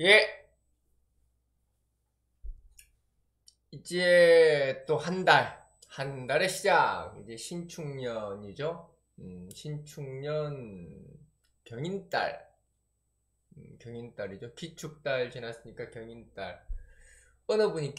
예, 이제 또 한 달의 시작, 이제 신축년이죠. 신축년 경인달, 경인달이죠. 기축달 지났으니까 경인달. 어느 분이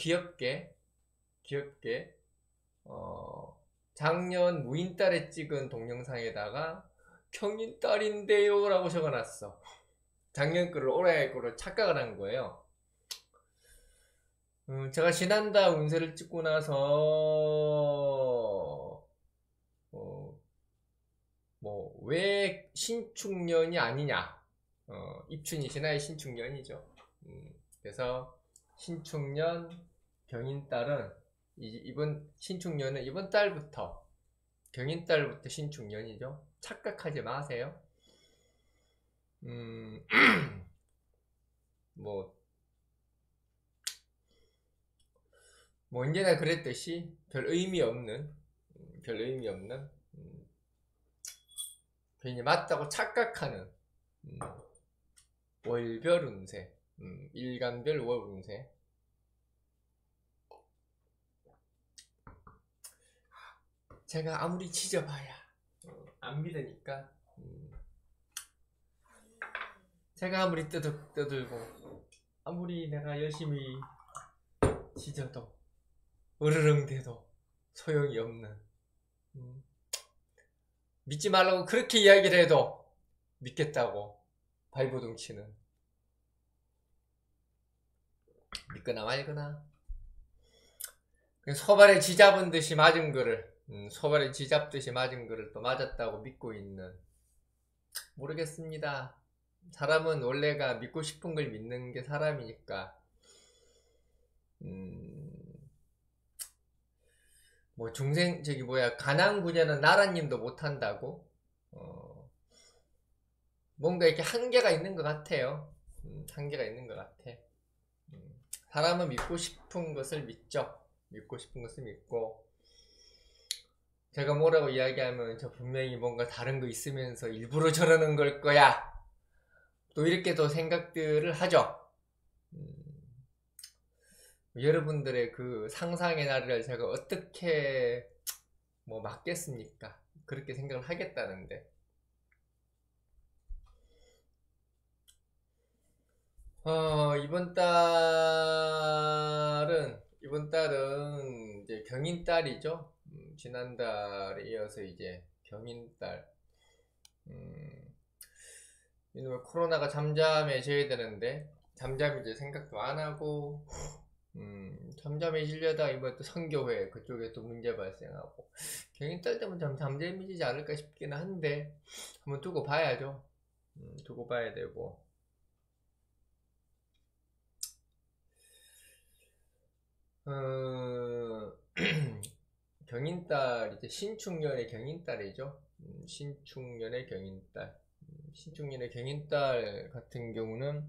귀엽게, 어, 작년 무인달에 찍은 동영상에다가 경인달인데요 라고 적어놨어. 작년 거를 올해 거로 착각을 한 거예요. 제가 지난달 운세를 찍고 나서 어, 왜 신축년이 아니냐, 입춘이 지나야 신축년이죠. 그래서 신축년 경인달은 이번 신축년은 이번 달부터, 경인달부터 신축년이죠. 착각하지 마세요. 뭐 언제나 그랬듯이 별 의미 없는, 괜히 맞다고 착각하는 월별 운세, 일간별 월 운세. 제가 아무리 지져봐야 안 믿으니까, 제가 아무리 떠들고 아무리 내가 열심히 지져도 으르렁대도 소용이 없는, 믿지 말라고 그렇게 이야기를 해도 믿겠다고 발버둥 치는, 믿거나 말거나. 소발에 쥐잡은 듯이 맞은 거를, 소발에 쥐잡듯이 맞은 거를 또 맞았다고 믿고 있는, 모르겠습니다. 사람은 원래가 믿고 싶은 걸 믿는 게 사람이니까. 가난구제는 나라님도 못한다고. 뭔가 이렇게 한계가 있는 것 같아요. 한계가 있는 것 같아. 사람은 믿고 싶은 것을 믿죠. 믿고 싶은 것을 믿고, 제가 뭐라고 이야기하면 저 분명히 뭔가 다른 거 있으면서 일부러 저러는 걸 거야, 또 이렇게 또 생각들을 하죠. 여러분들의 그 상상의 나래를 제가 어떻게 막겠습니까? 그렇게 생각을 하겠다는데. 이번 달은 이제 경인달이죠. 지난달에 이어서 이제 경인달. 이놈의 코로나가 잠잠해져야 되는데 잠잠해질 생각도 안 하고, 잠잠해지려다 이번 또 선교회 그쪽에 또 문제 발생하고, 경인달 때문에 좀 잠잠해지지 않을까 싶기는 한데 한번 두고 봐야죠. 두고 봐야 되고. 경인달, 이제 신축년의 경인달이죠. 신축년의 경인달. 신축년의 경인달 같은 경우는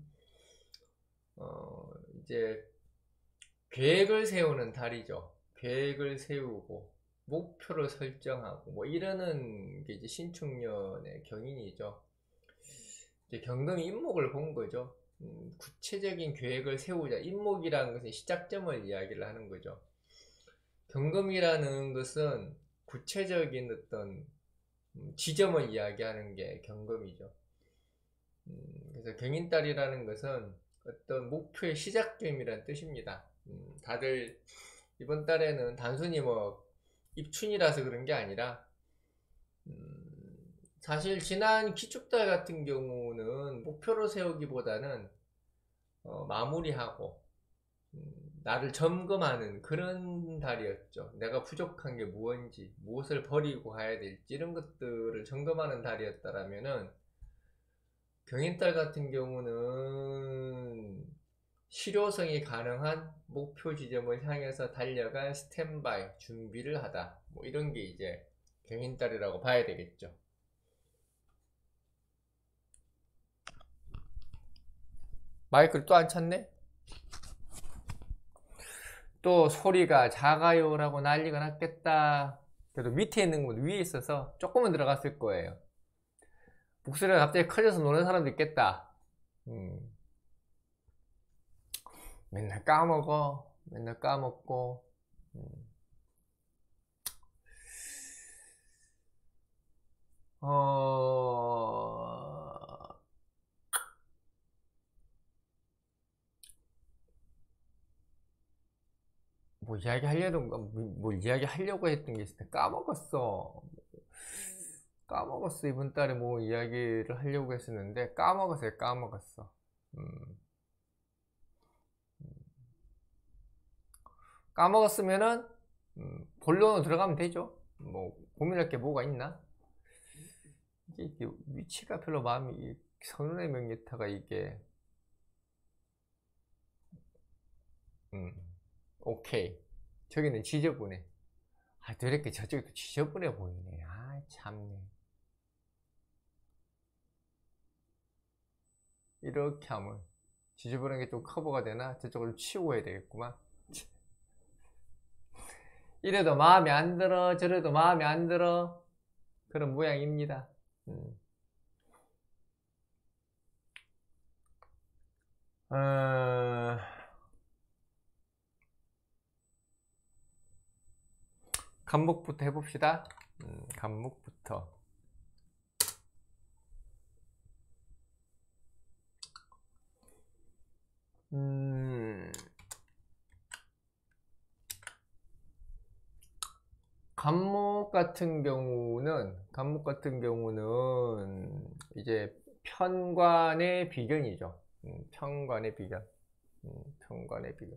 이제 계획을 세우는 달이죠. 계획을 세우고 목표를 설정하고 이러는 게 이제 신축년의 경인이죠. 이제 경금이 인목을 본 거죠. 구체적인 계획을 세우자. 인목이라는 것은 시작점을 이야기를 하는 거죠. 경금이라는 것은 구체적인 어떤 지점을 이야기하는 게 경금이죠. 그래서 경인달이라는 것은 어떤 목표의 시작점이라는 뜻입니다. 다들 이번 달에는 단순히 입춘이라서 그런 게 아니라, 사실 지난 기축달 같은 경우는 목표를 세우기보다는 마무리하고, 나를 점검하는 그런 달이었죠. 내가 부족한 게 무엇인지, 무엇을 버리고 가야 될지, 이런 것들을 점검하는 달이었다라면은, 경인달 같은 경우는 실효성이 가능한 목표 지점을 향해서 달려갈 스탠바이, 준비를 하다, 이런 게 이제 경인달이라고 봐야 되겠죠. 마이크를 또 안 찼네? 또 소리가 작아요라고 난리가 났겠다. 그래도 밑에 있는 건 위에 있어서 조금은 들어갔을 거예요. 목소리가 갑자기 커져서 노는 사람도 있겠다. 맨날 까먹어. 맨날 까먹고. 뭐 이야기 하려고 했던 게 있을 때 까먹었어. 이번 달에 뭐 이야기를 하려고 했었는데 까먹었어. 까먹었으면은 본론으로 들어가면 되죠. 뭐 고민할 게 뭐가 있나? 이게 위치가 별로 마음이, 선운의 명리타가 이게 오케이. 저기는 지저분해. 아, 저렇게 저쪽이 또 지저분해 보이네. 아, 참네. 이렇게 하면 지저분한 게 좀 커버가 되나? 저쪽을 치우고 해야 되겠구만. 이래도 마음에 안 들어, 저래도 마음에 안 들어. 그런 모양입니다. 간목부터 해봅시다. 간목부터. 간목 같은 경우는 이제 편관의 비견이죠. 편관의 비견. 편관의 비견.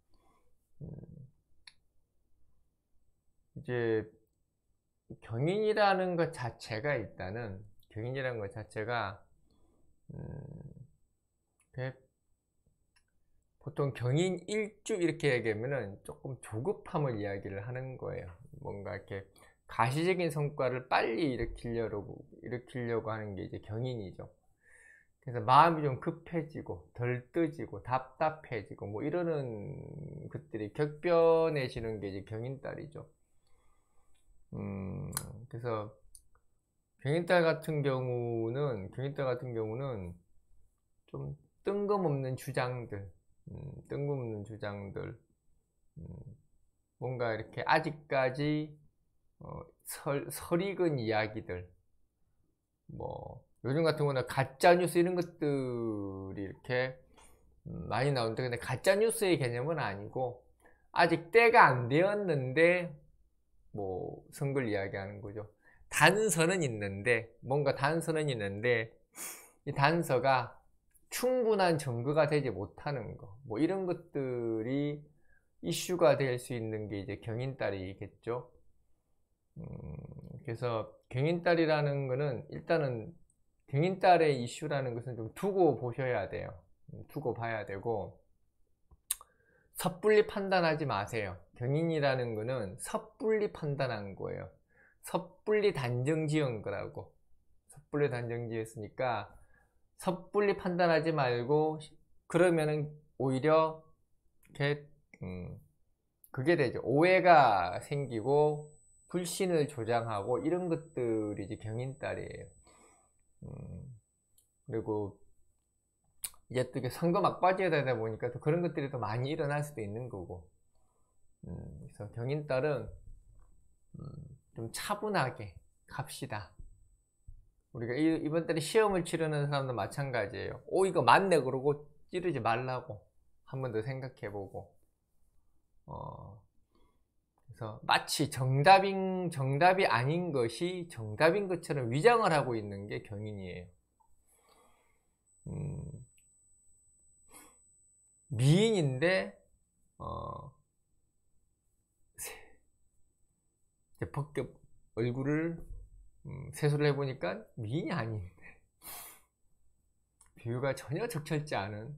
이제 경인이라는 것 자체가 보통 경인 일주 이렇게 얘기하면은 조금 조급함을 이야기를 하는 거예요. 뭔가 이렇게 가시적인 성과를 빨리 일으키려고 하는 게 이제 경인이죠. 그래서 마음이 좀 급해지고 덜뜨지고 답답해지고 뭐 이러는 것들이 격변해지는 게 이제 경인달이죠. 그래서 경인달 같은 경우는 좀 뜬금없는 주장들, 뭔가 이렇게 아직까지 설익은 이야기들, 뭐 요즘 같은 경우는 가짜뉴스 이런 것들이 이렇게 많이 나오는데, 근데 가짜뉴스의 개념은 아니고 아직 때가 안 되었는데 뭐 선걸 이야기하는 거죠. 단서는 있는데 이 단서가 충분한 증거가 되지 못하는 거, 뭐 이런 것들이 이슈가 될 수 있는 게 이제 경인달이겠죠. 그래서 경인달이라는 거는, 일단은 경인달의 이슈라는 것은 좀 두고 보셔야 돼요. 두고 봐야 되고, 섣불리 판단하지 마세요. 경인이라는 거는 섣불리 판단한 거예요. 섣불리 단정 지은 거라고. 섣불리 단정 지었으니까 섣불리 판단하지 말고, 그러면은 오히려 그게 되죠. 오해가 생기고 불신을 조장하고 이런 것들이 이제 경인달이에요. 그리고 이제 또 선거 막바지에 되다 보니까 또 그런 것들이 더 많이 일어날 수도 있는 거고. 그래서 경인달은 좀 차분하게 갑시다. 우리가 이번 달에 시험을 치르는 사람도 마찬가지예요. 이거 맞네 그러고 찌르지 말라고 한 번 더 생각해보고. 그래서 마치 정답이 아닌 것이 정답인 것처럼 위장을 하고 있는 게 경인이에요. 미인인데 벗겨 얼굴을 세수를 해보니까 미인이 아닌데, 비유가 전혀 적절치 않은.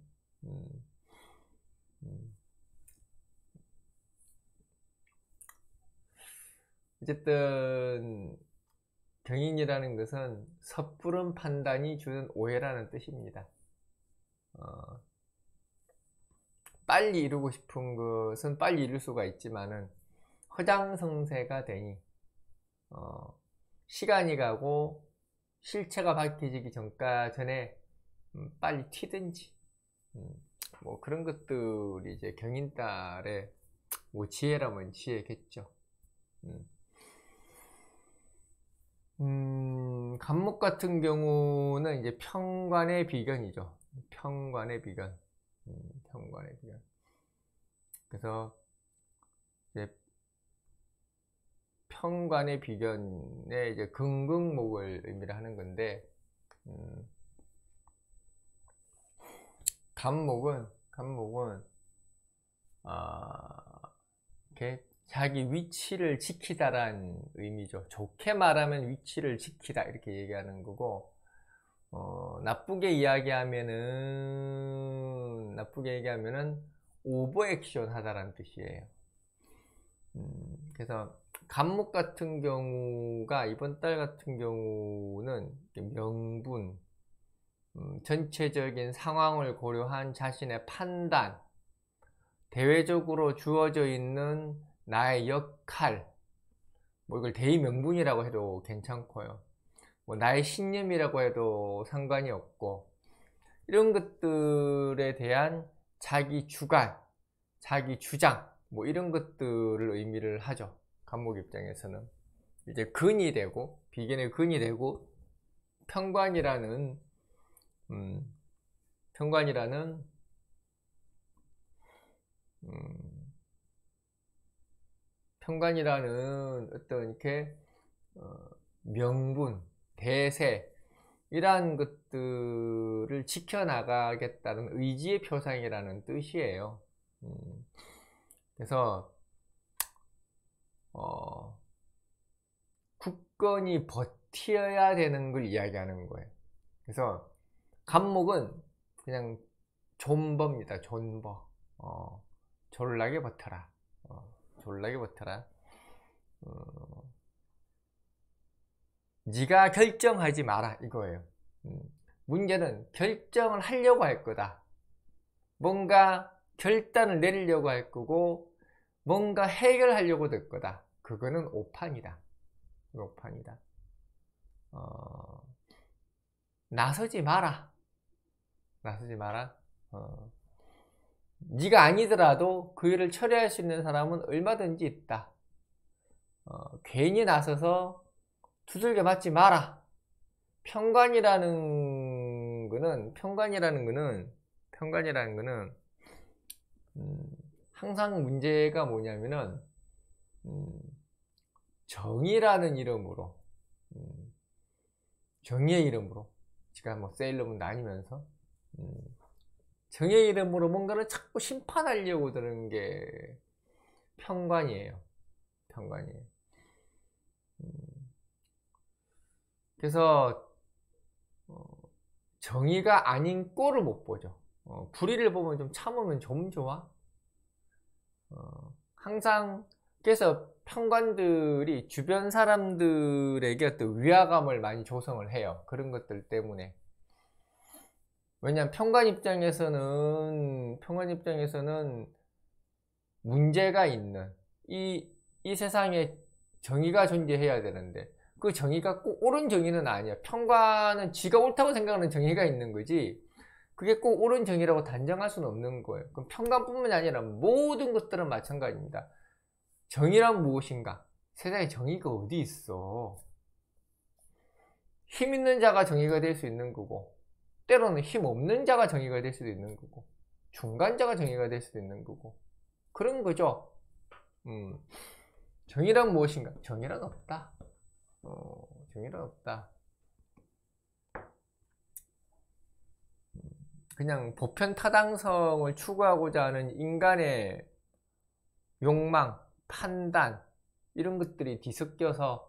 어쨌든 경인이라는 것은 섣부른 판단이 주는 오해라는 뜻입니다. 빨리 이루고 싶은 것은 빨리 이룰 수가 있지만은 허장성세가 되니 시간이 가고 실체가 밝혀지기 전에 빨리 튀든지 뭐 그런 것들이 이제 경인달의 뭐 지혜라면 지혜겠죠. 간목 같은 경우는 이제 평관의 비견이죠. 평관의 비견. 평관의 비견. 그래서 이제 평관의 비견에 이제 긍긍목을 의미를 하는 건데, 간목은 이렇게 자기 위치를 지키다라는 의미죠. 좋게 말하면 위치를 지키다 이렇게 얘기하는 거고, 나쁘게 얘기하면은 오버 액션 하다라는 뜻이에요. 그래서 간목 같은 경우가 이번 달 같은 경우는 명분, 전체적인 상황을 고려한 자신의 판단, 대외적으로 주어져 있는 나의 역할, 뭐 이걸 대의명분이라고 해도 괜찮고요. 뭐 나의 신념이라고 해도 상관이 없고, 이런 것들에 대한 자기 주관, 자기 주장, 뭐 이런 것들을 의미를 하죠. 간목 입장에서는 이제 근이 되고, 비견의 근이 되고, 평관이라는 어떤 이렇게 명분, 대세 이러한 것들을 지켜나가겠다는 의지의 표상이라는 뜻이에요. 그래서 굳건히 버텨야 되는 걸 이야기하는 거예요. 그래서 간목은 그냥 존버입니다. 존버. 졸라게 버텨라. 졸라게 버텨라. 네가 결정하지 마라 이거예요. 문제는 결정을 하려고 할 거다. 뭔가 결단을 내리려고 할 거고, 뭔가 해결하려고 될 거다. 그거는 오판이다. 오판이다. 나서지 마라. 나서지 마라. 네가 아니더라도 그 일을 처리할 수 있는 사람은 얼마든지 있다. 괜히 나서서 두들겨 맞지 마라. 평관이라는 거는 항상 문제가 뭐냐면은 정의라는 이름으로, 정의의 이름으로, 제가 뭐 세일러문 다니면서 정의의 이름으로 뭔가를 자꾸 심판하려고 드는 게 평관이에요. 평관이에요. 그래서 정의가 아닌 꼴을 못 보죠. 불의를 보면 좀 참으면 좀 좋아. 항상 그래서 평관들이 주변 사람들에게 어떤 위화감을 많이 조성을 해요. 그런 것들 때문에. 왜냐하면 평관 입장에서는 문제가 있는 이 세상에 정의가 존재해야 되는데, 그 정의가 꼭 옳은 정의는 아니야. 평관은 지가 옳다고 생각하는 정의가 있는 거지, 그게 꼭 옳은 정의라고 단정할 수는 없는 거예요. 그럼 평관뿐만이 아니라 모든 것들은 마찬가지입니다. 정의란 무엇인가? 세상에 정의가 어디 있어? 힘 있는 자가 정의가 될 수 있는 거고, 때로는 힘 없는 자가 정의가 될 수도 있는 거고, 중간자가 정의가 될 수도 있는 거고, 그런 거죠. 정의란 무엇인가? 정의란 없다. 정의란 없다. 그냥 보편타당성을 추구하고자 하는 인간의 욕망, 판단, 이런 것들이 뒤섞여서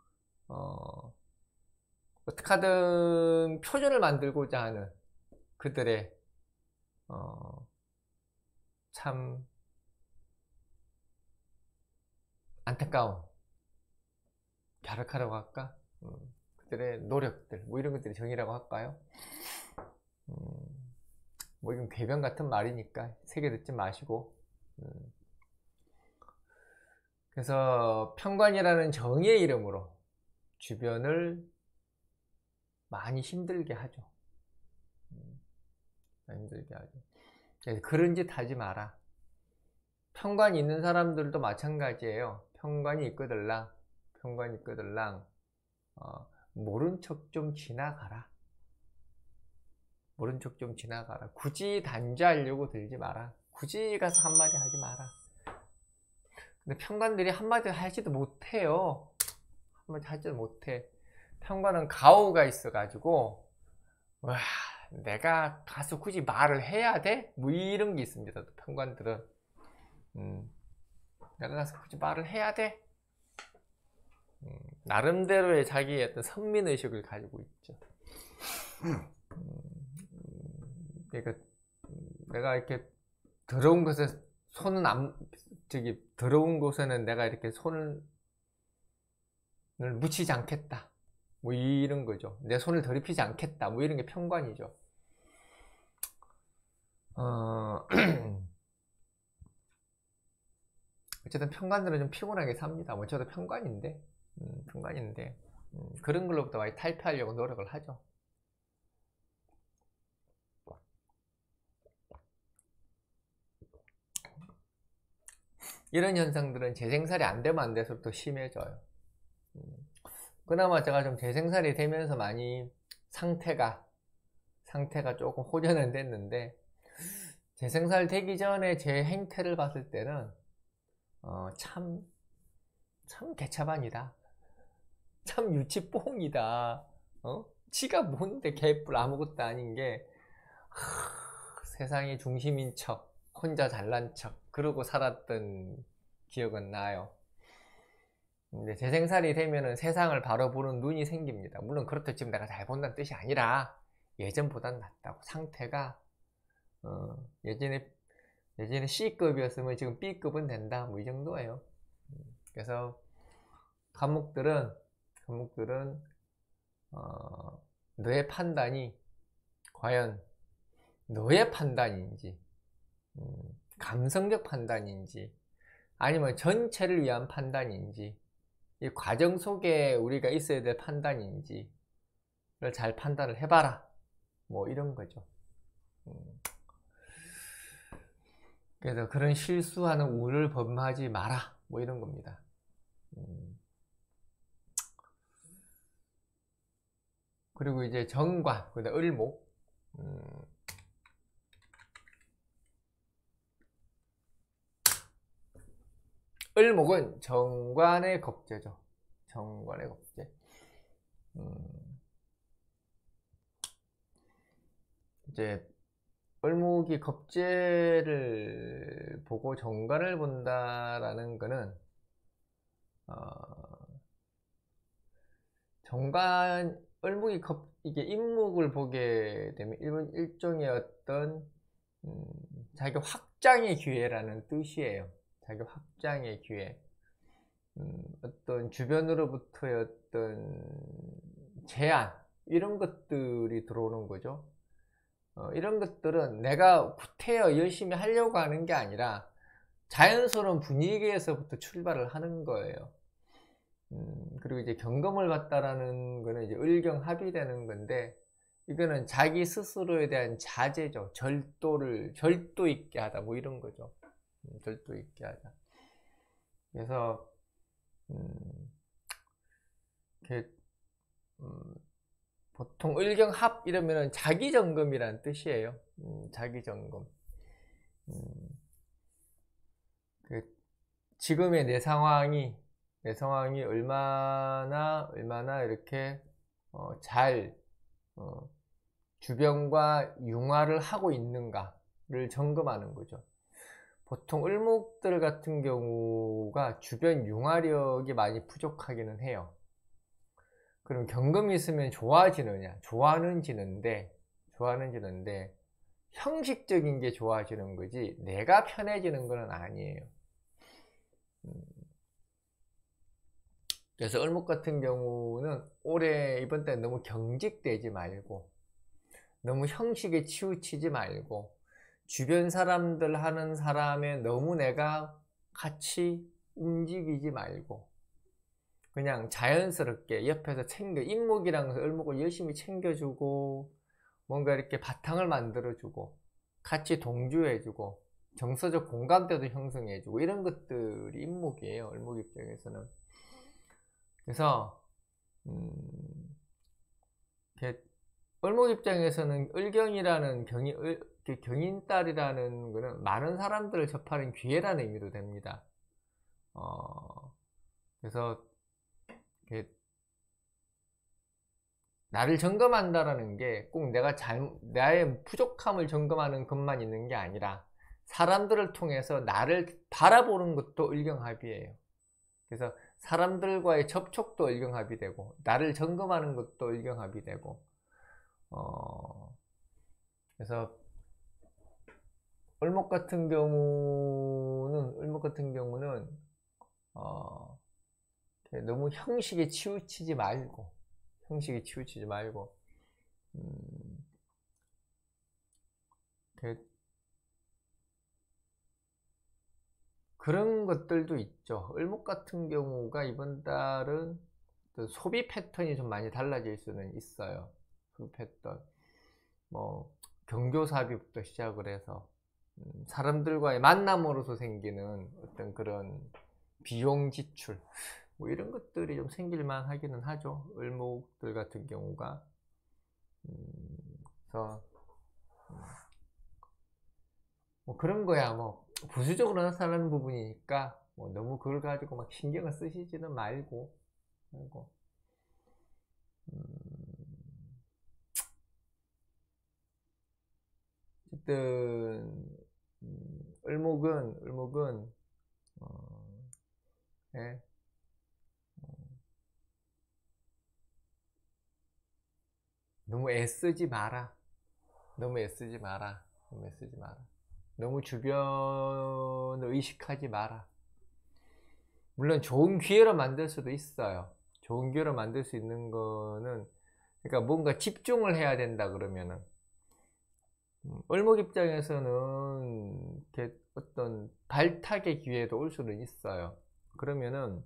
어떻게 하든 표준을 만들고자 하는 그들의 참 안타까운, 갸륵하라고 할까? 그들의 노력들, 뭐 이런 것들이 정의라고 할까요? 뭐 이건 궤변 같은 말이니까 새겨 듣지 마시고. 그래서 평관이라는 정의의 이름으로 주변을 많이 힘들게 하죠. 많이 힘들게 하죠. 그런 짓 하지 마라. 편관이 있는 사람들도 마찬가지예요. 편관이 있거들랑 모른 척 좀 지나가라. 모른 척 좀 지나가라. 굳이 단죄하려고 들지 마라. 굳이 가서 한마디 하지 마라. 근데 편관들이 한마디 하지도 못해요. 한마디 하지도 못해. 편관은 가오가 있어가지고, 와, 내가 가서 굳이 말을 해야 돼? 뭐 이런 게 있습니다. 편관들은. 내가 가서 굳이 말을 해야 돼? 나름대로의 자기의 어떤 선민의식을 가지고 있죠. 그러니까 내가 이렇게 더러운 것에 손은 더러운 곳에는 내가 이렇게 손을 묻히지 않겠다. 뭐 이런 거죠. 내 손을 더럽히지 않겠다. 뭐 이런 게 편관이죠. 어쨌든 편관들은 좀 피곤하게 삽니다. 뭐 저도 편관인데, 그런 걸로부터 많이 탈피하려고 노력을 하죠. 이런 현상들은 재생살이 안 되면 안 될수록 더 심해져요. 그나마 제가 좀 재생살이 되면서 많이 상태가 조금 호전은 됐는데, 재생살 되기 전에 제 행태를 봤을 때는 참 개차반이다. 참 유치뽕이다. 지가 뭔데 개뿔 아무것도 아닌 게 세상의 중심인 척, 혼자 잘난 척 그러고 살았던 기억은 나요. 근데 재생살이 되면은 세상을 바로 보는 눈이 생깁니다. 물론 그렇다고 지금 내가 잘 본다는 뜻이 아니라 예전보단 낫다고. 상태가 예전에 C급이었으면 지금 B급은 된다. 뭐 이 정도예요. 그래서 감목들은 너의 판단이 과연 너의 판단인지, 감성적 판단인지, 아니면 전체를 위한 판단인지, 이 과정 속에 우리가 있어야 될 판단인지를 잘 판단을 해봐라. 뭐 이런 거죠. 그래서 그런 실수하는 우를 범하지 마라. 뭐 이런 겁니다. 그리고 이제 정관, 을목. 을목은 정관의 겁재죠. 정관의 겁재. 이제 을목이 겁재를 보고 정관을 본다라는 거는 을목이 이게 임목을 보게 되면 일종의 어떤 자기 확장의 기회라는 뜻이에요. 자기 확장의 기회. 어떤 주변으로부터의 어떤 제한, 이런 것들이 들어오는 거죠. 이런 것들은 내가 구태여 열심히 하려고 하는 게 아니라 자연스러운 분위기에서부터 출발을 하는 거예요. 그리고 이제 경검을 받다라는 거는 이제 을경합이 되는 건데, 이거는 자기 스스로에 대한 자제죠. 절도 있게 하다. 뭐 이런 거죠. 절도 있게 하자. 그래서 보통 을경합 이러면은 자기점검이라는 뜻이에요. 자기점검. 지금의 내 상황이 얼마나 이렇게 잘 주변과 융화를 하고 있는가를 점검하는 거죠. 보통 을목들 같은 경우가 주변 융화력이 많이 부족하기는 해요. 그럼 경금이 있으면 좋아지느냐? 좋아는 지는데 형식적인 게 좋아지는 거지 내가 편해지는 건 아니에요. 그래서 을목 같은 경우는 올해 이번 때 너무 경직되지 말고, 너무 형식에 치우치지 말고, 주변 사람들 하는 사람에 너무 내가 같이 움직이지 말고, 그냥 자연스럽게 옆에서 임목이랑 을목을 열심히 챙겨주고, 뭔가 이렇게 바탕을 만들어주고, 같이 동조해주고 정서적 공감대도 형성해주고 이런 것들이 인목이에요. 을목 입장에서는. 그래서 을목 입장에서는 을경이라는 경인달이라는 거는 많은 사람들을 접하는 기회라는 의미도 됩니다. 그래서 나를 점검한다라는 게 꼭 나의 부족함을 점검하는 것만 있는 게 아니라 사람들을 통해서 나를 바라보는 것도 을경합이에요. 그래서 사람들과의 접촉도 을경합이 되고 나를 점검하는 것도 을경합이 되고 그래서 을목 같은 경우는 너무 형식에 치우치지 말고 그런 것들도 있죠. 을목 같은 경우가 이번 달은 소비 패턴이 좀 많이 달라질 수는 있어요. 소비 패턴, 뭐 경조사비부터 시작을 해서 사람들과의 만남으로서 생기는 어떤 그런 비용 지출, 뭐 이런 것들이 좀 생길만 하기는 하죠. 을목들 같은 경우가. 그래서 뭐 그런 거야. 뭐 부수적으로 나타나는 부분이니까 뭐 너무 그걸 가지고 막 신경을 쓰시지는 말고. 어쨌든 을목은 예. 너무 애쓰지 마라. 너무 주변을 의식하지 마라. 물론 좋은 기회로 만들 수도 있어요. 좋은 기회로 만들 수 있는 거는, 그러니까 뭔가 집중을 해야 된다 그러면은 을목 입장에서는 어떤 발탁의 기회도 올 수는 있어요. 그러면은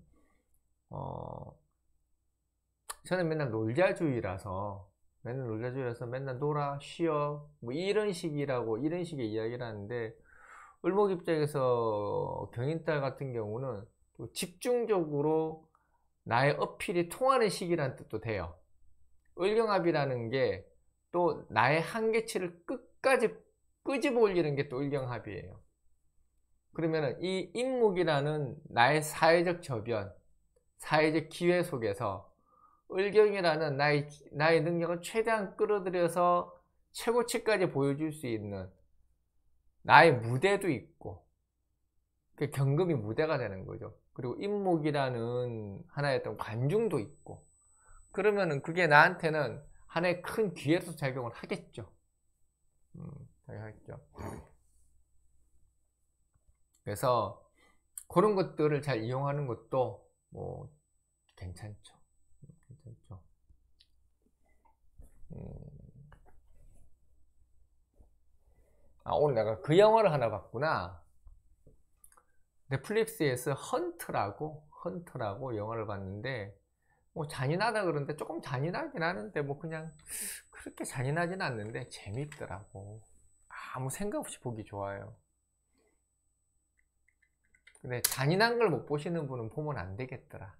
저는 맨날 놀자주의라서 맨날 놀아 쉬어 뭐 이런 식의 이야기를 하는데, 을목 입장에서 경인달 같은 경우는 또 집중적으로 나의 어필이 통하는 시기라는 뜻도 돼요. 을경합이라는 게 또 나의 한계치를 끝까지 끄집어 올리는 게 또 을경합이에요. 그러면 이 인목이라는 나의 사회적 저변, 사회적 기회 속에서 을경이라는 나의 능력을 최대한 끌어들여서 최고치까지 보여줄 수 있는 나의 무대도 있고, 그 경금이 무대가 되는 거죠. 그리고 인목이라는 하나의 어떤 관중도 있고, 그러면은 그게 나한테는 하나의 큰 기회로 작용을 하겠죠. 그래서 그런 것들을 잘 이용하는 것도 뭐 괜찮죠. 오늘 내가 그 영화를 하나 봤구나. 넷플릭스에서 헌트라고 영화를 봤는데, 뭐 잔인하다 그러는데 조금 잔인하긴 하는데 뭐 그냥 그렇게 잔인하진 않는데 재밌더라고. 아무 생각 없이 보기 좋아요. 근데 잔인한 걸 못 보시는 분은 보면 안 되겠더라.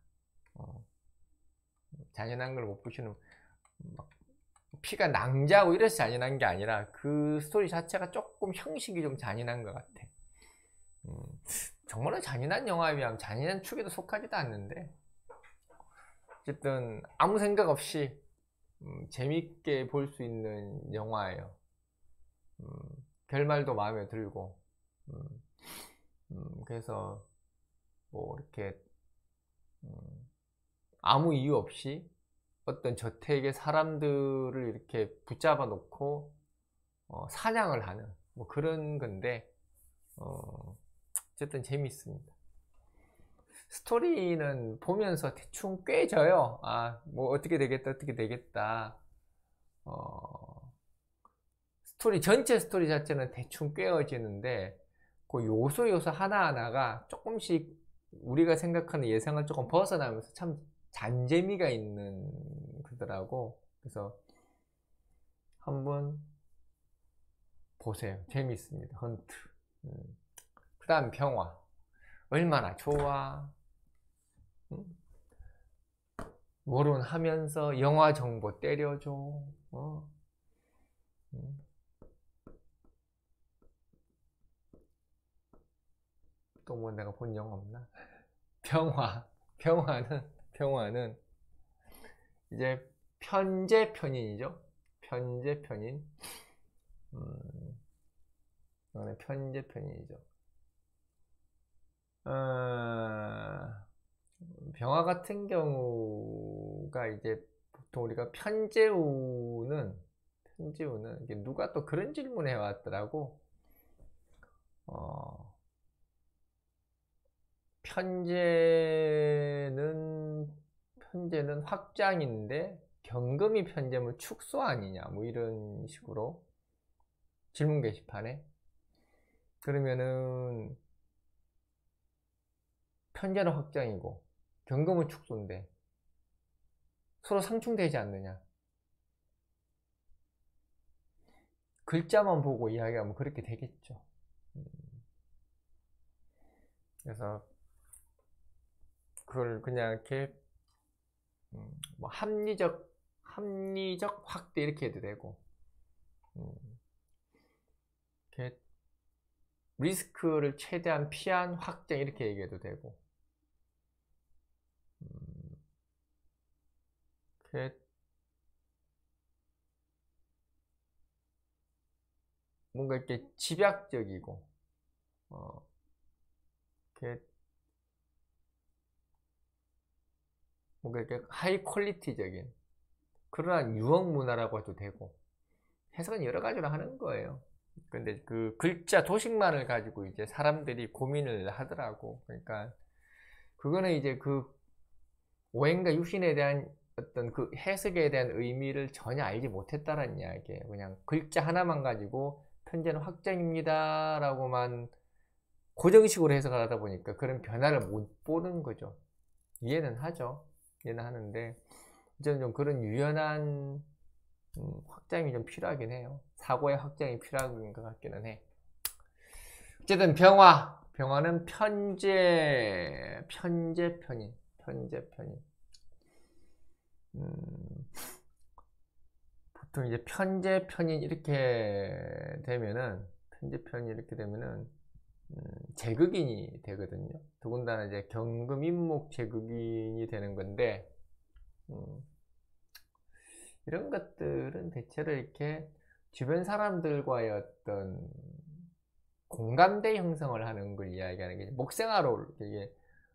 잔인한 걸 못 보시는, 막 피가 낭자하고 이래서 잔인한 게 아니라 그 스토리 자체가 조금 형식이 좀 잔인한 것 같아. 정말로 잔인한 영화면 잔인한 축에도 속하지도 않는데, 어쨌든 아무 생각 없이 재밌게 볼 수 있는 영화예요. 결말도 마음에 들고, 그래서 뭐 이렇게 아무 이유 없이 어떤 저택의 사람들을 이렇게 붙잡아 놓고 사냥을 하는 뭐 그런 건데, 어쨌든 재밌습니다. 스토리는 보면서 대충 꿰져요. 뭐 어떻게 되겠다. 전체 스토리 자체는 대충 꿰어지는데, 그 요소 하나하나가 조금씩 우리가 생각하는 예상을 조금 벗어나면서 참 잔재미가 있는 거더라고. 그래서 한번 보세요. 재밌습니다. 헌트. 그 다음 평화. 얼마나 좋아. 뭐론 하면서 영화 정보 때려줘. 또 뭐 내가 본 영화 없나? 평화는 이제 편재 편인이죠. 편재 편인. 편재 편인이죠. 병화 같은 경우가 이제 보통 우리가 편재우는 이게 누가 또 그런 질문 해왔더라고. 편재는 확장인데 경금이 편재면 축소 아니냐, 뭐 이런 식으로 질문 게시판에. 그러면은 편재는 확장이고 경금은 축소인데 서로 상충되지 않느냐. 글자만 보고 이야기하면 그렇게 되겠죠. 그래서 그걸 그냥 이렇게 뭐 합리적 확대 이렇게 해도 되고, 이렇게 리스크를 최대한 피한 확장 이렇게 얘기해도 되고, 이렇게 뭔가 이렇게 집약적이고, 이렇게 뭔가 이렇게 하이 퀄리티적인 그러한 유형 문화라고 해도 되고, 해석은 여러 가지로 하는 거예요. 근데 그 글자 도식만을 가지고 이제 사람들이 고민을 하더라고. 그러니까 그거는 이제 그 오행과 육신에 대한 어떤 그 해석에 대한 의미를 전혀 알지 못했다는 이야기예요. 그냥 글자 하나만 가지고 편재는 확장입니다 라고만 고정식으로 해석을 하다 보니까 그런 변화를 못 보는 거죠. 이해는 하죠. 이해는 하는데 저는 좀 그런 유연한 확장이 좀 필요하긴 해요. 사고의 확장이 필요한 것 같기는 해. 어쨌든 병화는 편재 편인. 보통 이제 편재 편인 이렇게 되면은 제극인이 되거든요. 더군다나 이제 경금인목 제극인이 되는 건데, 이런 것들은 대체로 이렇게 주변 사람들과의 어떤 공감대 형성을 하는 걸 이야기하는 게, 목생화로 이게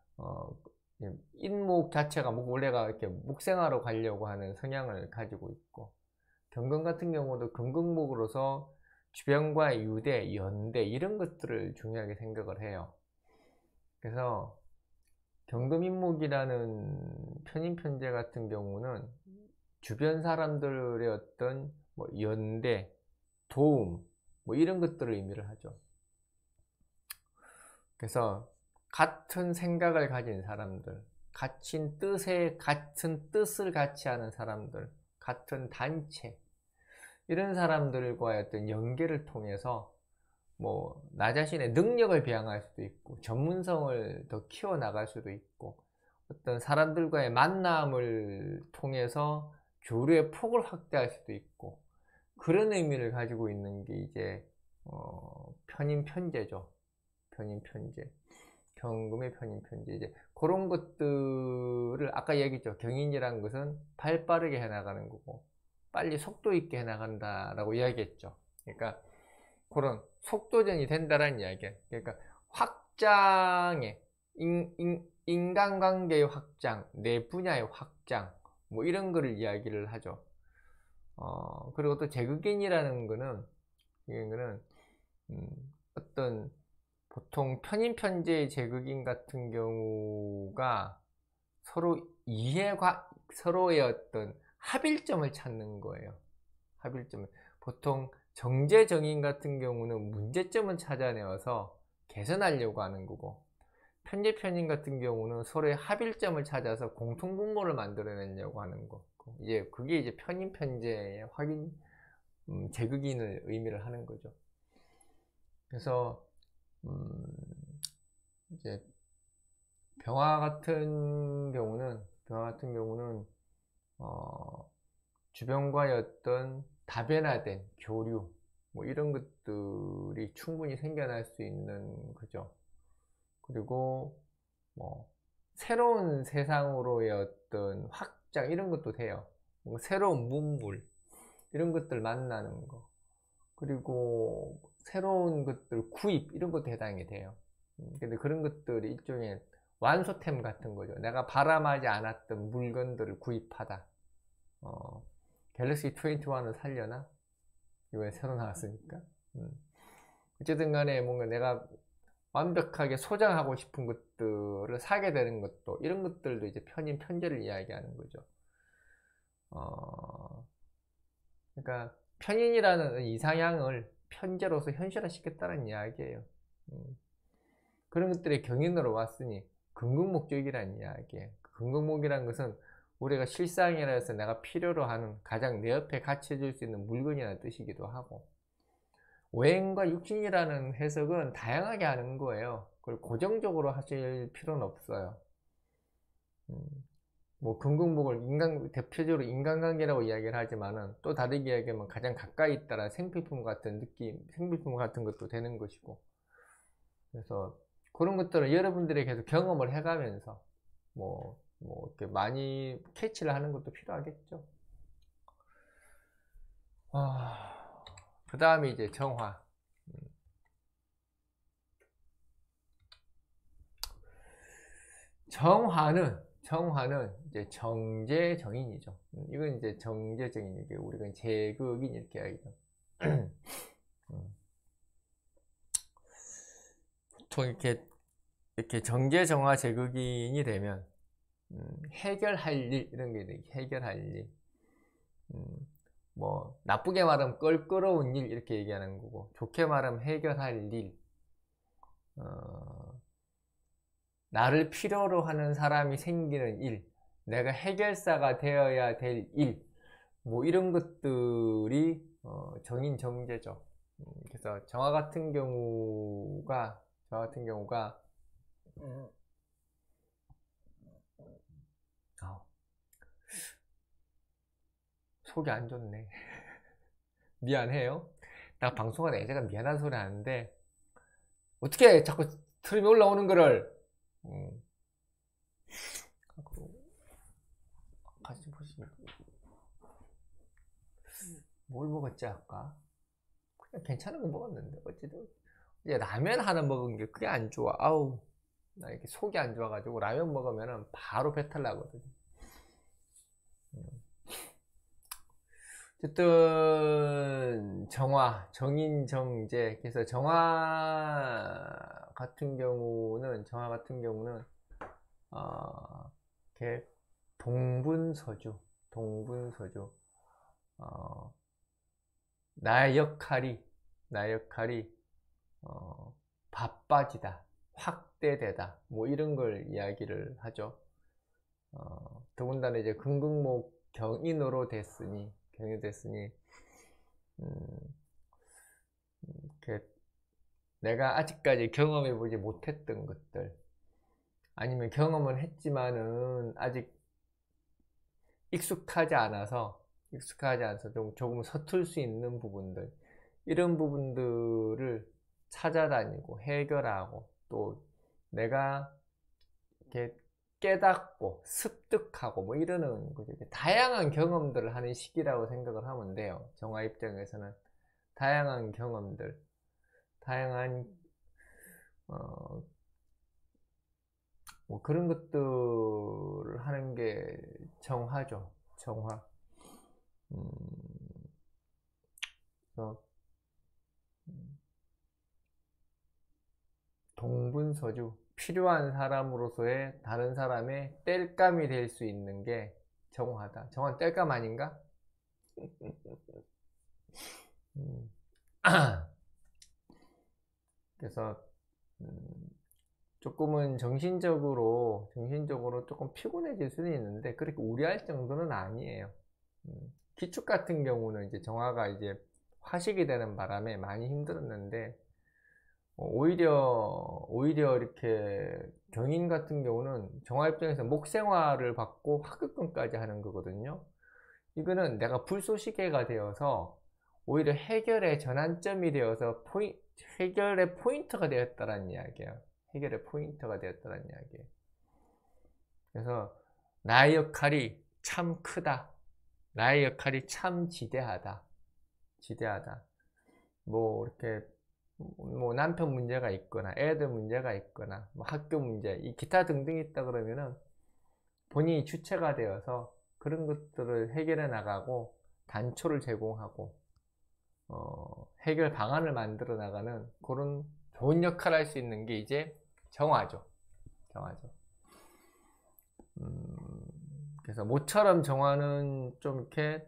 인목 자체가 원래가 이렇게 목생화로 가려고 하는 성향을 가지고 있고, 경금 같은 경우도 금극목으로서 주변과의 유대, 연대 이런 것들을 중요하게 생각을 해요. 그래서 경금인목이라는 편인편재 같은 경우는 주변 사람들의 어떤 뭐 연대, 도움 뭐 이런 것들을 의미를 하죠. 그래서 같은 생각을 가진 사람들, 같은 뜻을 같이 하는 사람들, 같은 단체, 이런 사람들과의 어떤 연계를 통해서 뭐 나 자신의 능력을 배양할 수도 있고, 전문성을 더 키워나갈 수도 있고, 어떤 사람들과의 만남을 통해서 교류의 폭을 확대할 수도 있고, 그런 의미를 가지고 있는 게 이제 편인편재죠. 편인편재, 경금의 편인편재. 이제 그런 것들을 아까 얘기했죠. 경인이라는 것은 발 빠르게 해나가는 거고 빨리 속도 있게 해나간다라고 이야기했죠. 그러니까 그런 속도전이 된다라는 이야기예요. 그러니까 확장의 인간관계의 확장, 내 분야의 확장, 뭐 이런 거를 이야기를 하죠. 그리고 또 제극인이라는 거는 어떤 보통 편인편재의 제극인 같은 경우가 서로의 어떤 합일점을 찾는 거예요. 합일점을. 보통 정제정인 같은 경우는 문제점을 찾아내어서 개선하려고 하는 거고, 편재편인 같은 경우는 서로의 합일점을 찾아서 공통분모를 만들어내려고 하는 거고, 이제 그게 이제 편인편재의 제극인을 의미를 하는 거죠. 그래서 이제 병화 같은 경우는 주변과의 어떤 다변화된 교류 뭐 이런 것들이 충분히 생겨날 수 있는 거죠. 그리고 뭐 새로운 세상으로의 어떤 확장 이런 것도 돼요. 뭐 새로운 문물 이런 것들 만나는 거, 그리고 새로운 것들 구입 이런 것도 해당이 돼요. 근데 그런 것들이 일종의 완소템 같은 거죠. 내가 바람하지 않았던 물건들을 구입하다. 갤럭시 21을 살려나? 이번에 새로 나왔으니까. 어쨌든 간에 뭔가 내가 완벽하게 소장하고 싶은 것들을 사게 되는 것도, 이런 것들도 이제 편인편제를 이야기하는 거죠. 그러니까 편인이라는 이상향을 편제로서 현실화시켰다는 이야기예요. 그런 것들이 경인으로 왔으니 근극목적이라는 이야기예요. 근극목이라는 것은 우리가 실상이라 해서 내가 필요로 하는 가장 내 옆에 같이 해줄 수 있는 물건이라는 뜻이기도 하고, 오행과 육신이라는 해석은 다양하게 하는 거예요. 그걸 고정적으로 하실 필요는 없어요. 뭐 근극목을 대표적으로 인간관계라고 이야기를 하지만은 또 다르게 이야기하면 가장 가까이 있다라 생필품 같은 느낌, 생필품 같은 것도 되는 것이고, 그래서 그런 것들을 여러분들이 계속 경험을 해가면서 뭐 이렇게 많이 캐치를 하는 것도 필요하겠죠. 그 다음에 이제 정화. 정화는 이제 정제정인이죠. 이건 이제 정제정인, 이게 우리가 제극인 이렇게 하기도. 보통 이렇게 정제정화 제극인이 되면 해결할 일 이런 게 있어요. 해결할 일. 뭐 나쁘게 말하면 껄끄러운 일 이렇게 얘기하는 거고, 좋게 말하면 해결할 일. 나를 필요로 하는 사람이 생기는 일, 내가 해결사가 되어야 될 일, 뭐 이런 것들이 정인 정제죠. 그래서 정화 같은 경우가 속이 안 좋네. 미안해요. 나 방송하다 애제가 미안한 소리 하는데 어떻게 자꾸 트림이 올라오는 거를. 같이 보시면 뭘 먹었지 아까? 그냥 괜찮은 거 먹었는데 어쨌든 이제 라면 하나 먹은 게 그게 안 좋아. 아우, 나 이렇게 속이 안 좋아가지고 라면 먹으면 바로 배탈 나거든. 어쨌든 정화, 정인, 정제. 그래서 정화 같은 경우는 이렇게 동분서주. 나의 역할이 바빠지다, 확대되다, 뭐 이런 걸 이야기를 하죠. 더군다나 이제 근극목 경인으로 됐으니 내가 아직까지 경험해보지 못했던 것들, 아니면 경험을 했지만은 아직 익숙하지 않아서 조금 서툴 수 있는 부분들, 이런 부분들을 찾아다니고 해결하고, 또 내가 이렇게 깨닫고 습득하고 뭐 이러는 거죠. 다양한 경험들을 하는 시기라고 생각을 하면 돼요. 정화 입장에서는 다양한 경험들, 뭐 그런 것들을 하는 게 정화죠. 정화. 동분서주, 필요한 사람으로서의 다른 사람의 땔감이 될 수 있는 게 정화다. 정화는 땔감 아닌가? 그래서 조금은 정신적으로 조금 피곤해질 수는 있는데 그렇게 우려할 정도는 아니에요. 기축 같은 경우는 이제 정화가 이제 화식이 되는 바람에 많이 힘들었는데, 오히려 이렇게 경인 같은 경우는 정화 입장에서 목생화를 받고 화급금까지 하는 거거든요. 이거는 내가 불쏘시개가 되어서 오히려 해결의 전환점이 되어서 해결의 포인트가 되었다는 이야기예요. 해결의 포인트가 되었다는 이야기예요. 그래서 나의 역할이 참 크다. 나의 역할이 참 지대하다. 뭐 이렇게 뭐 남편 문제가 있거나 애들 문제가 있거나 뭐 학교 문제, 이 기타 등등이 있다 그러면은 본인이 주체가 되어서 그런 것들을 해결해 나가고 단초를 제공하고 해결 방안을 만들어 나가는 그런 좋은 역할을 할 수 있는 게 이제 정화죠. 그래서 모처럼 정화는 좀 이렇게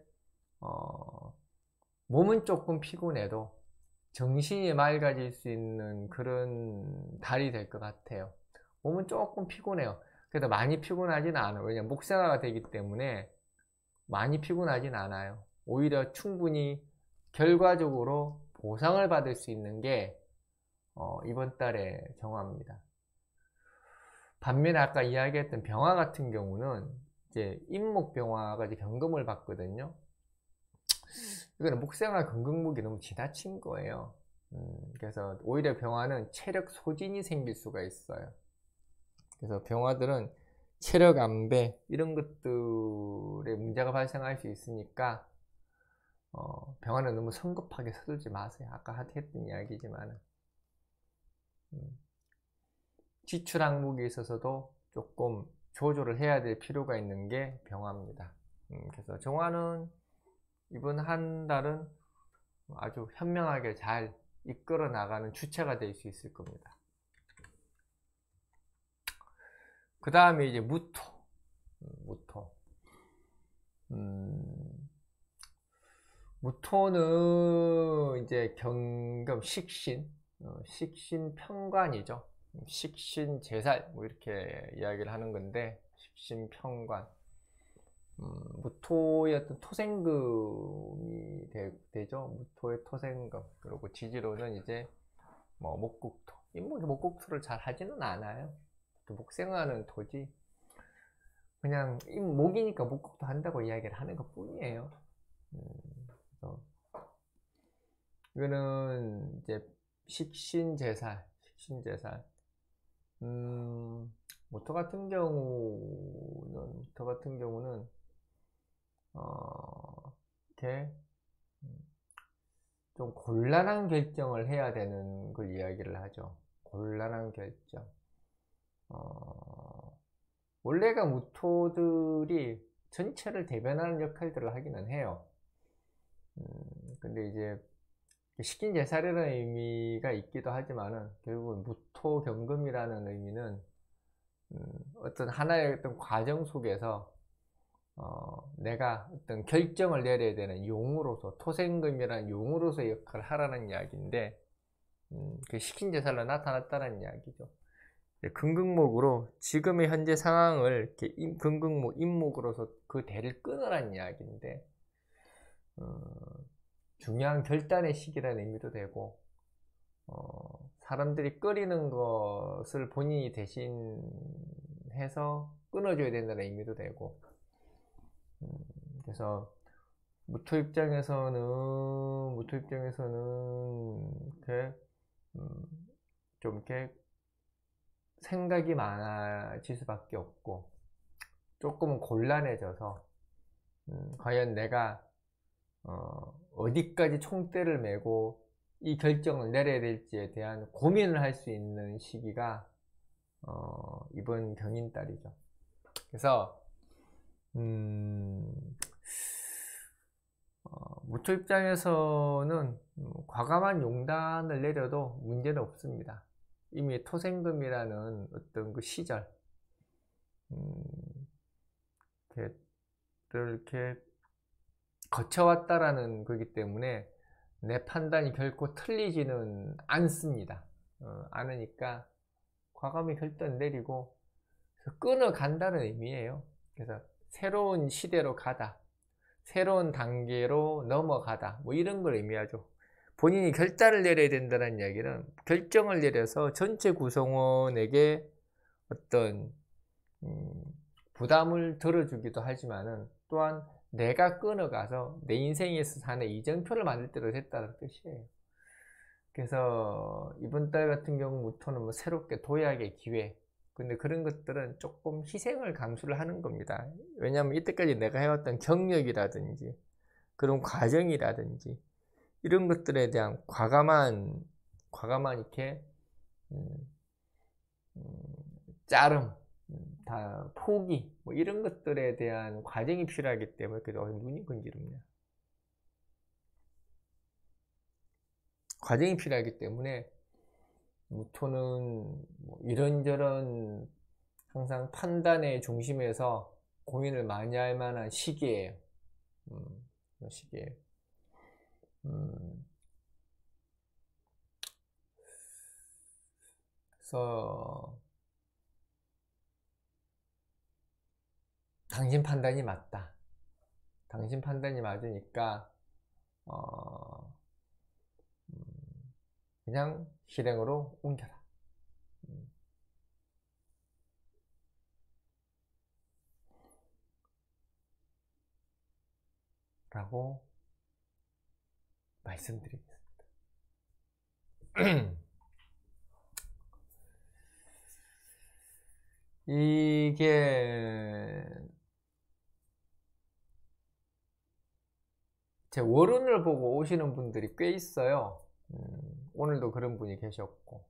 몸은 조금 피곤해도 정신이 맑아질 수 있는 그런 달이 될 것 같아요. 몸은 조금 피곤해요. 그래도 많이 피곤하진 않아요. 왜냐면 목생화가 되기 때문에 많이 피곤하진 않아요. 오히려 충분히 결과적으로 보상을 받을 수 있는 게 이번 달의 정화입니다. 반면에 아까 이야기했던 병화 같은 경우는 이제 임목병화가 이제 경금을 받거든요. 이거는 목생화 금극목이 너무 지나친 거예요. 그래서 오히려 병화는 체력 소진이 생길 수가 있어요. 그래서 병화들은 체력 안배 이런 것들에 문제가 발생할 수 있으니까 병화는 너무 성급하게 서두르지 마세요. 아까 했던 이야기지만 지출 항목에 있어서도 조금 조절을 해야 될 필요가 있는 게 병화입니다. 그래서 정화는 이번 한 달은 아주 현명하게 잘 이끌어 나가는 주체가 될 수 있을 겁니다. 그 다음에 이제 무토. 무토는 이제 경금 식신, 식신 편관이죠. 식신 제살 뭐 이렇게 이야기를 하는 건데, 식신 편관. 무토의 어떤 토생금이 되죠. 무토의 토생금. 그리고 지지로는 이제 뭐 목국토. 목국토를 잘 하지는 않아요. 목생화는 토지. 그냥 목이니까 목국토 한다고 이야기를 하는 것 뿐이에요. 이거는 이제 식신제살. 무토 같은 경우는 이렇게 좀 곤란한 결정을 해야 되는 걸 이야기를 하죠. 곤란한 결정. 원래가 무토들이 전체를 대변하는 역할들을 하기는 해요. 근데 이제 식신제살이라는 의미가 있기도 하지만은 결국은 무토 경금이라는 의미는 어떤 하나의 어떤 과정 속에서 내가 어떤 결정을 내려야 되는 용으로서, 토생금이라는 용으로서 역할을 하라는 이야기인데, 그 식신제살로 나타났다는 이야기죠. 금극목으로 지금의 현재 상황을 이렇게 금극목, 임목으로서 그 대를 끊으라는 이야기인데, 중요한 결단의 시기라는 의미도 되고, 사람들이 끓이는 것을 본인이 대신해서 끊어줘야 된다는 의미도 되고, 그래서 무토 입장에서는 이렇게 좀 이렇게 생각이 많아질 수밖에 없고, 조금은 곤란해져서 과연 내가 어디까지 총대를 메고 이 결정을 내려야 될지에 대한 고민을 할 수 있는 시기가 이번 경인달이죠. 그래서 무토 입장에서는 과감한 용단을 내려도 문제는 없습니다. 이미 토생금이라는 어떤 그 시절 이렇게 거쳐왔다라는 거기 때문에 내 판단이 결코 틀리지는 않습니다. 않으니까 과감히 결단 내리고 끊어간다는 의미예요. 그래서 새로운 시대로 가다, 새로운 단계로 넘어가다, 뭐 이런 걸 의미하죠. 본인이 결단을 내려야 된다는 이야기는 결정을 내려서 전체 구성원에게 어떤 부담을 덜어주기도 하지만은 또한 내가 끊어가서 내 인생에서 하나의 이정표를 만들 때도 됐다는 뜻이에요. 그래서 이번 달 같은 경우 무토는 뭐 새롭게 도약의 기회, 근데 그런 것들은 조금 희생을 감수를 하는 겁니다. 왜냐하면 이때까지 내가 해왔던 경력이라든지 그런 과정이라든지 이런 것들에 대한 과감한 이렇게 짜름, 다 포기, 뭐 이런 것들에 대한 과정이 필요하기 때문에 그래도 눈이 건지릅니다. 과정이 필요하기 때문에 무토는 뭐 이런저런 항상 판단의 중심에서 고민을 많이 할 만한 시기예요. 시기예요. 그래서 당신 판단이 맞다. 당신 판단이 맞으니까 그냥 실행으로 옮겨라. 라고 말씀드리겠습니다. 이게 제 월운을 보고 오시는 분들이 꽤 있어요. 오늘도 그런 분이 계셨고,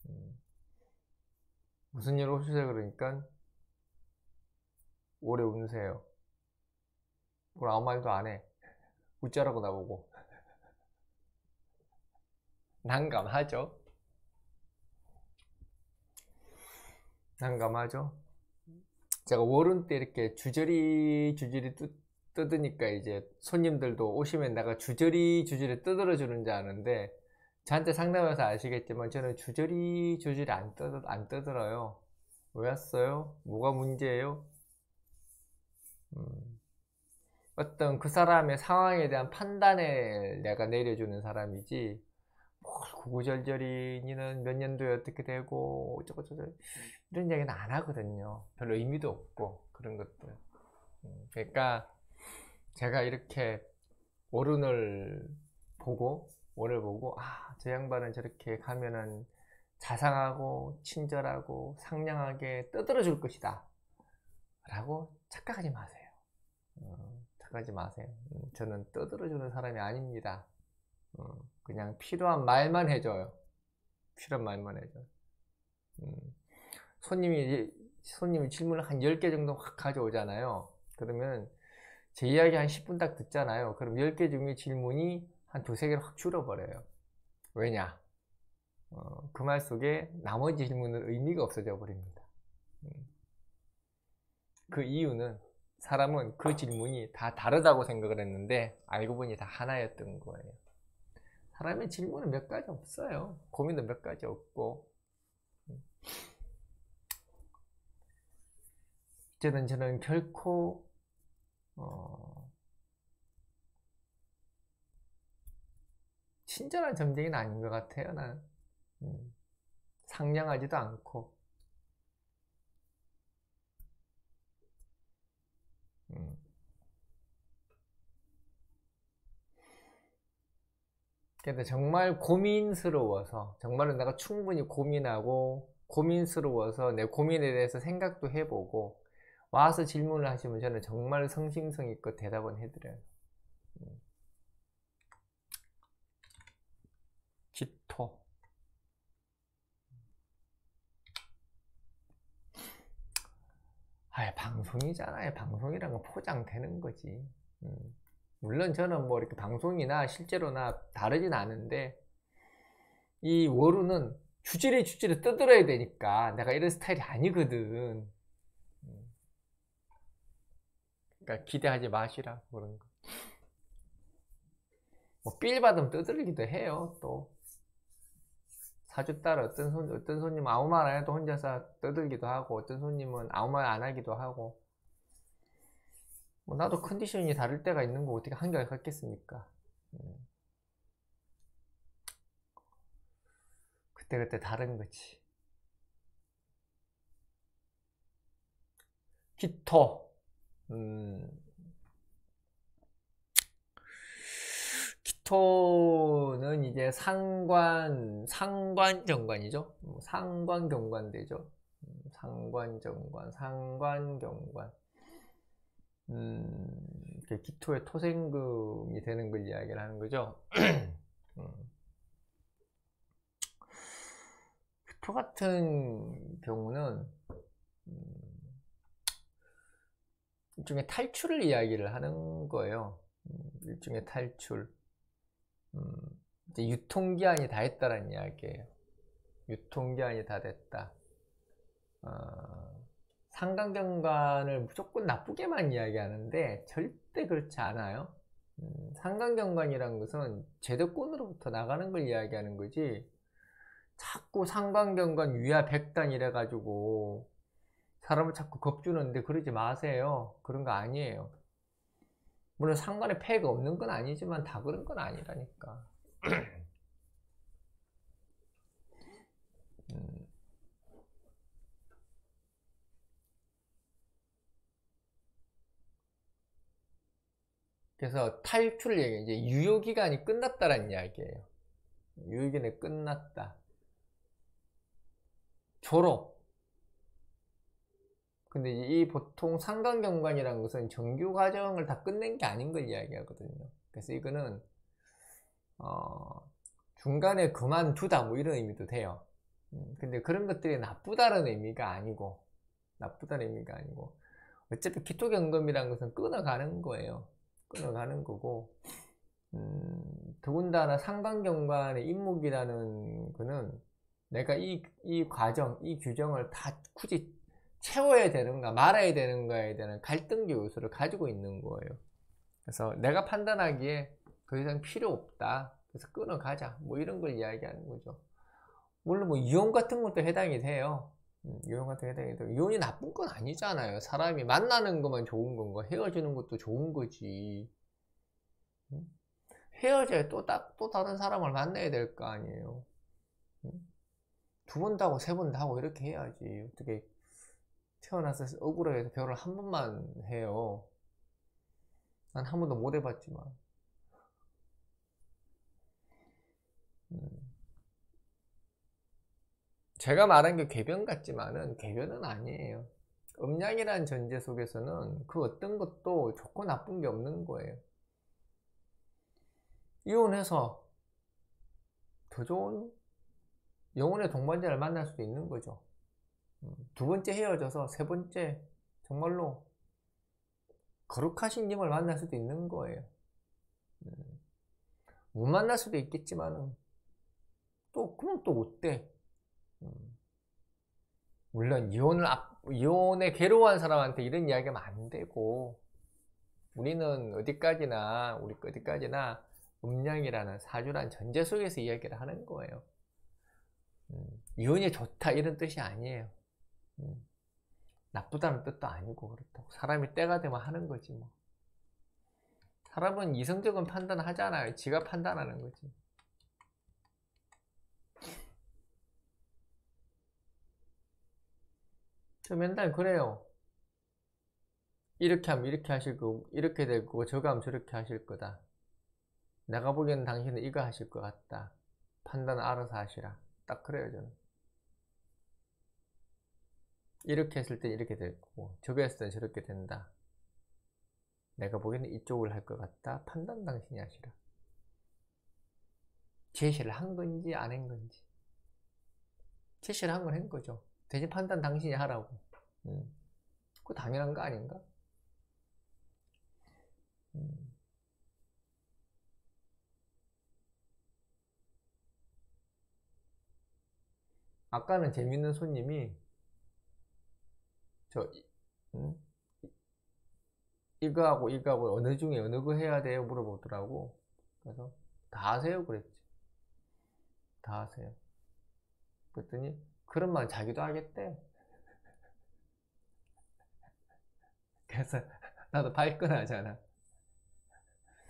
무슨 일 오시세요? 그러니까 올해 운세요. 그걸 아무 말도 안 해. 웃자라고 나보고. 난감하죠? 난감하죠? 제가 월운 때 이렇게 주저리 뜯으니까 이제 손님들도 오시면 내가 주저리 뜯어러 주는 줄 아는데, 저한테 상담해서 아시겠지만 저는 주저리 안 뜯어요. 왜 왔어요? 뭐가 문제예요? 어떤 그 사람의 상황에 대한 판단을 내가 내려주는 사람이지, 뭘 구구절절히 니는 몇 년도에 어떻게 되고 어쩌고저쩌고 이런 이야기는 안 하거든요. 별로 의미도 없고 그런 것들. 그러니까 제가 이렇게 월운을 보고 저 양반은 저렇게 가면은 자상하고 친절하고 상냥하게 떠들어 줄 것이다 라고 착각하지 마세요. 착각하지 마세요. 저는 떠들어 주는 사람이 아닙니다. 그냥 필요한 말만 해줘요. 필요한 말만 해줘요. 손님이 질문을 한 10개 정도 확 가져오잖아요. 그러면 제 이야기 한 10분 딱 듣잖아요. 그럼 10개 중에 질문이 한 두세 개를 확 줄어버려요. 왜냐? 그 말 속에 나머지 질문은 의미가 없어져 버립니다. 그 이유는 사람은 그 질문이 다 다르다고 생각을 했는데 알고 보니 다 하나였던 거예요. 사람의 질문은 몇 가지 없어요. 고민도 몇 가지 없고. 저는 결코 친절한 점쟁이는 아닌 것 같아요. 나는 상냥하지도 않고 근데 정말 고민스러워서, 정말로 내가 충분히 고민하고 고민스러워서 내 고민에 대해서 생각도 해보고 와서 질문을 하시면 저는 정말 성심성의껏 대답은 해드려요. 기토. 방송이잖아요. 방송이란 건 포장되는 거지. 물론 저는 뭐 이렇게 방송이나 실제로나 다르진 않은데, 이 월우는 주지리 뜯어야 되니까 내가 이런 스타일이 아니거든. 그러니까 기대하지 마시라 그런 거. 뭐 삘 받으면 뜯으기도 해요. 또 사주 따라 어떤 손님은 아무 말 안 해도 혼자서 떠들기도 하고, 어떤 손님은 아무 말 안 하기도 하고. 뭐 나도 컨디션이 다를 때가 있는 거 어떻게 한결 같겠습니까? 그때그때 다른 거지. 기토. 기토는 이제 상관정관이죠. 상관경관되죠. 상관정관, 상관경관. 기토의 토생금이 되는 걸 이야기를 하는 거죠. 기토 같은 경우는 일종의 탈출을 이야기를 하는 거예요. 일종의 탈출. 이제 유통기한이 다 했다라는 이야기예요. 유통기한이 다 됐다. 상관경관을 무조건 나쁘게만 이야기하는데 절대 그렇지 않아요. 상관경관이란 것은 제도권으로부터 나가는 걸 이야기하는 거지, 자꾸 상관경관 위하 백단 이래가지고 사람을 자꾸 겁주는데 그러지 마세요. 그런 거 아니에요. 물론 상관에 폐해가 없는 건 아니지만 다 그런 건 아니라니까. 그래서 탈출 얘기, 이제 유효기간이 끝났다라는 이야기예요. 유효기간이 끝났다. 졸업. 근데 이 보통 상관경관이라는 것은 정규 과정을 다 끝낸 게 아닌 걸 이야기하거든요. 그래서 이거는 중간에 그만두다 뭐 이런 의미도 돼요. 근데 그런 것들이 나쁘다는 의미가 아니고, 어차피 기토경금이라는 것은 끊어가는 거예요. 끊어가는 거고, 더군다나 상관경관의 임목이라는 거는 내가 이 과정, 이 규정을 다 굳이 채워야 되는가 말아야 되는가에 대한 갈등기 요소를 가지고 있는 거예요. 그래서 내가 판단하기에 더 이상 필요 없다, 그래서 끊어가자, 뭐 이런 걸 이야기하는 거죠. 물론 뭐 이혼 같은 것도 해당이 돼요. 이혼 같은 거 해당이 돼요. 이혼이 나쁜 건 아니잖아요. 사람이 만나는 것만 좋은 건가, 헤어지는 것도 좋은 거지. 헤어져야 또 다른 사람을 만나야 될 거 아니에요. 두 번도 하고 세 번도 하고 이렇게 해야지. 어떻게 태어나서 억울해서 결혼을 한 번만 해요. 난 한 번도 못 해봤지만. 제가 말한 게 궤변 같지만은 궤변은 아니에요. 음양이라는 전제 속에서는 그 어떤 것도 좋고 나쁜 게 없는 거예요. 이혼해서 더 좋은 영혼의 동반자를 만날 수도 있는 거죠. 두 번째 헤어져서 세 번째 정말로 거룩하신 님을 만날 수도 있는 거예요. 못 만날 수도 있겠지만은 그럼 또 어때? 물론 이혼에 괴로워한 사람한테 이런 이야기하면 안 되고, 우리는 어디까지나 음양이라는 사주란 전제 속에서 이야기를 하는 거예요. 이혼이 좋다 이런 뜻이 아니에요. 나쁘다는 뜻도 아니고 그렇다고. 사람이 때가 되면 하는 거지 뭐. 사람은 이성적인 판단을 하잖아요. 지가 판단하는 거지. 저 맨날 그래요. 이렇게 하면 이렇게 하실 거고, 이렇게 될 거고, 저거 하면 저렇게 하실 거다. 내가 보기에는 당신은 이거 하실 것 같다. 판단 알아서 하시라. 딱 그래요, 저는. 이렇게 했을 때 이렇게 될 거고, 저거 했을 때 저렇게 된다. 내가 보기에는 이쪽을 할 것 같다. 판단 당신이 하시라. 제시를 한 건지 안 한 건지. 제시를 한 건 한 거죠. 대신 판단 당신이 하라고. 그거 당연한 거 아닌가? 아까는 재밌는 손님이 이거하고 이거하고 어느 중에 어느 거 해야 돼요? 물어보더라고. 그래서 다 하세요 그랬지. 다 하세요. 그랬더니 그런 말 자기도 하겠대. 그래서 나도 발끈하잖아.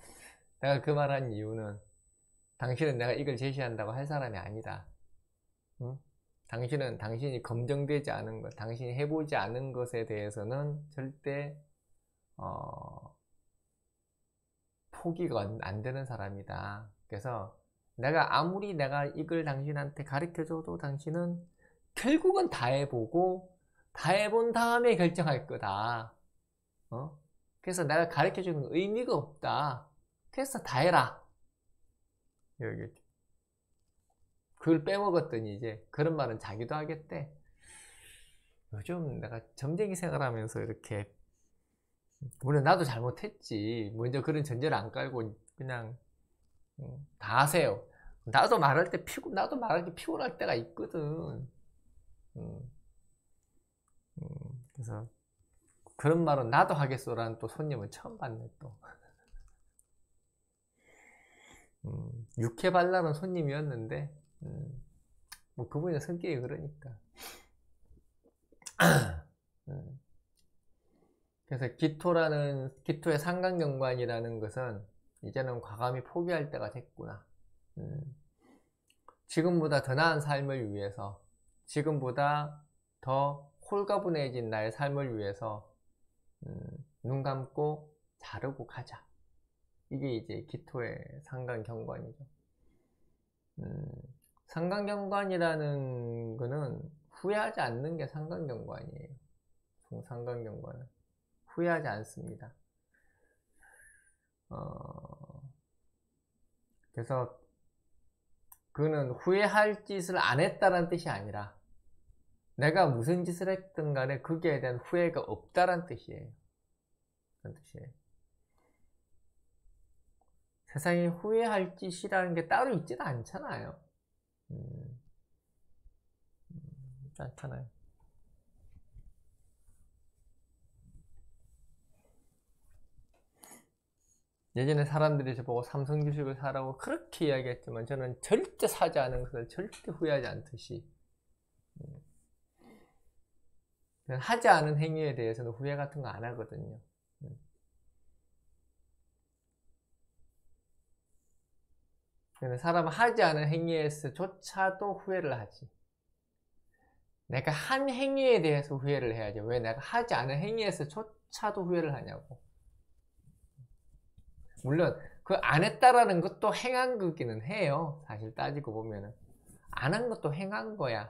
내가 그 말한 이유는 당신은 내가 이걸 제시한다고 할 사람이 아니다. 응? 당신이 검증되지 않은 것, 당신이 해보지 않은 것에 대해서는 절대 포기가 안 되는 사람이다. 그래서 아무리 내가 이걸 당신한테 가르쳐줘도 당신은 결국은 다 해보고 다 해본 다음에 결정할 거다. 그래서 내가 가르쳐주는 의미가 없다. 그래서 다 해라. 여기 그걸 빼먹었더니 이제 그런 말은 자기도 하겠대. 요즘 내가 점쟁이 생활하면서 이렇게, 물론 나도 잘못했지. 먼저 그런 전제를 안 깔고 그냥 다 하세요. 나도 말할 때 피곤할 때가 있거든. 그래서 그런 말은 나도 하겠소라는 또 손님은 처음 봤네 또. 육회발랄한 손님이었는데 뭐 그분의 성격이 그러니까. 그래서 기토의 상강경관이라는 것은 이제는 과감히 포기할 때가 됐구나. 지금보다 더 나은 삶을 위해서, 지금보다 더 홀가분해진 나의 삶을 위해서 눈 감고 자르고 가자. 이게 이제 기토의 상강경관이죠. 상강경관이라는 거는 후회하지 않는 게 상강경관이에요. 상강경관은 후회하지 않습니다. 그래서 그는 후회할 짓을 안 했다는 뜻이 아니라 내가 무슨 짓을 했든 간에 거기에 대한 후회가 없다는 뜻이에요. 그런 뜻이에요. 세상에 후회할 짓이라는 게 따로 있지는 않잖아요. 않잖아요. 예전에 사람들이 저보고 삼성 주식을 사라고 그렇게 이야기했지만 저는 절대 사지 않은 것을 절대 후회하지 않듯이 하지 않은 행위에 대해서는 후회 같은 거 안 하거든요. 사람은 하지 않은 행위에서조차도 후회를 하지. 내가 한 행위에 대해서 후회를 해야지. 왜 내가 하지 않은 행위에서조차도 후회를 하냐고. 물론 그 안 했다라는 것도 행한 거기는 해요. 사실 따지고 보면은 안 한 것도 행한 거야.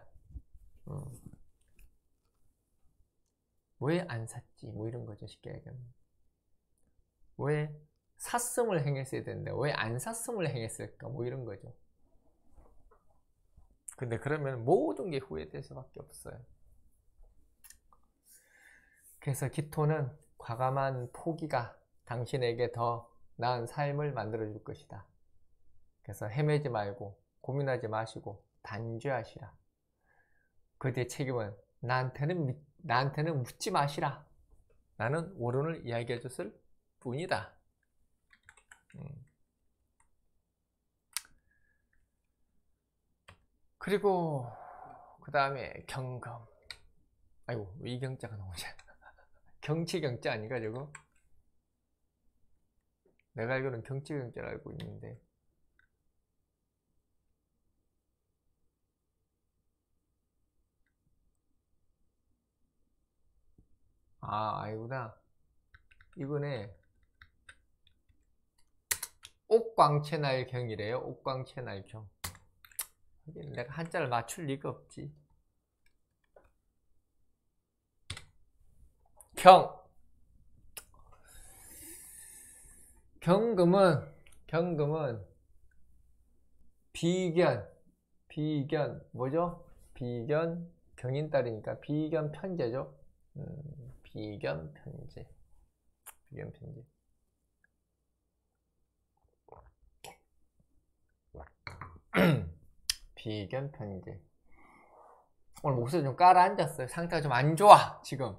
왜 안 샀지? 뭐 이런 거죠. 쉽게 얘기하면. 왜 샀음을 행했어야 되는데 왜 안 샀음을 행했을까? 뭐 이런 거죠. 근데 그러면 모든 게 후회될 수밖에 없어요. 그래서 기토는 과감한 포기가 당신에게 더 나은 삶을 만들어 줄 것이다. 그래서 헤매지 말고 고민하지 마시고 단죄하시라. 그 뒤에 책임은 나한테는 묻지 마시라. 나는 옳은을 이야기해 줬을 뿐이다. 그리고 그 다음에 경금. 아이고 왜 이 경자가 나오지? 경치 경자 아닌가 저거? 내가 알기로는 경치 경자를 알고 있는데. 아니구나. 이번에 옥광채날경이래요. 옥광채날경. 내가 한자를 맞출 리가 없지. 경금은 비견 뭐죠? 비견 경인달이니까 비견 편제죠. 비견 편제. 비견 편제. 오늘 목소리 좀 깔아앉았어요. 상태가 좀 안 좋아 지금.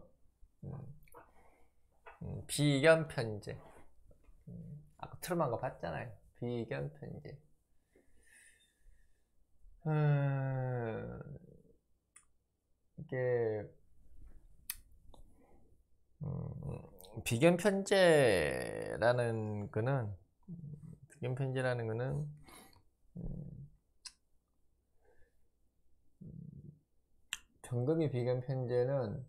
비견 편제. 아까 트름한 거 봤잖아요. 비견 편제. 이게 비견 편제라는 거는 정금이 비견 편제는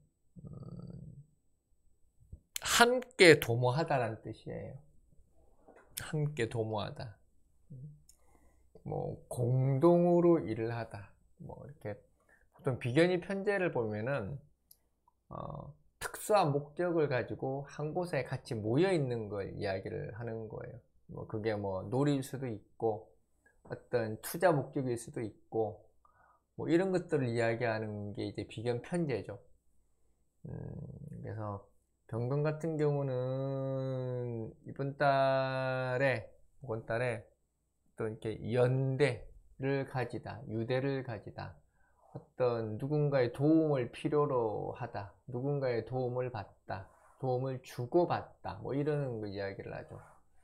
함께 도모하다라는 뜻이에요. 함께 도모하다. 뭐 공동으로 일을 하다. 뭐 이렇게 보통 비견이 편제를 보면은 특수한 목적을 가지고 한 곳에 같이 모여 있는 걸 이야기를 하는 거예요. 뭐 그게 뭐 놀이일 수도 있고 어떤 투자 목적일 수도 있고 뭐 이런 것들을 이야기하는 게 이제 비견 편제죠. 그래서 병금 같은 경우는 이번 달에 또 이렇게 연대를 가지다, 유대를 가지다, 어떤 누군가의 도움을 필요로 하다, 누군가의 도움을 받다, 도움을 주고받다, 뭐 이런 거 이야기를 하죠.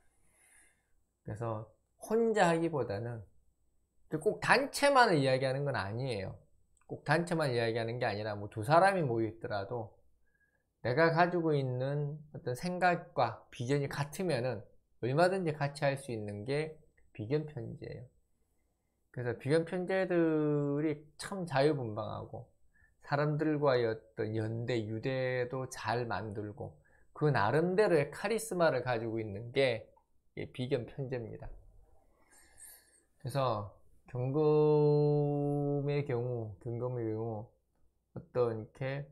그래서 혼자 하기보다는 꼭 단체만을 이야기하는 건 아니에요. 꼭 단체만 이야기하는 게 아니라 뭐 두 사람이 모여 있더라도 내가 가지고 있는 어떤 생각과 비전이 같으면은 얼마든지 같이 할 수 있는 게 비견 편제예요. 그래서 비견 편제들이 참 자유분방하고 사람들과의 어떤 연대, 유대도 잘 만들고 그 나름대로의 카리스마를 가지고 있는 게 비견 편제입니다. 그래서 경금의 경우 어떤 이렇게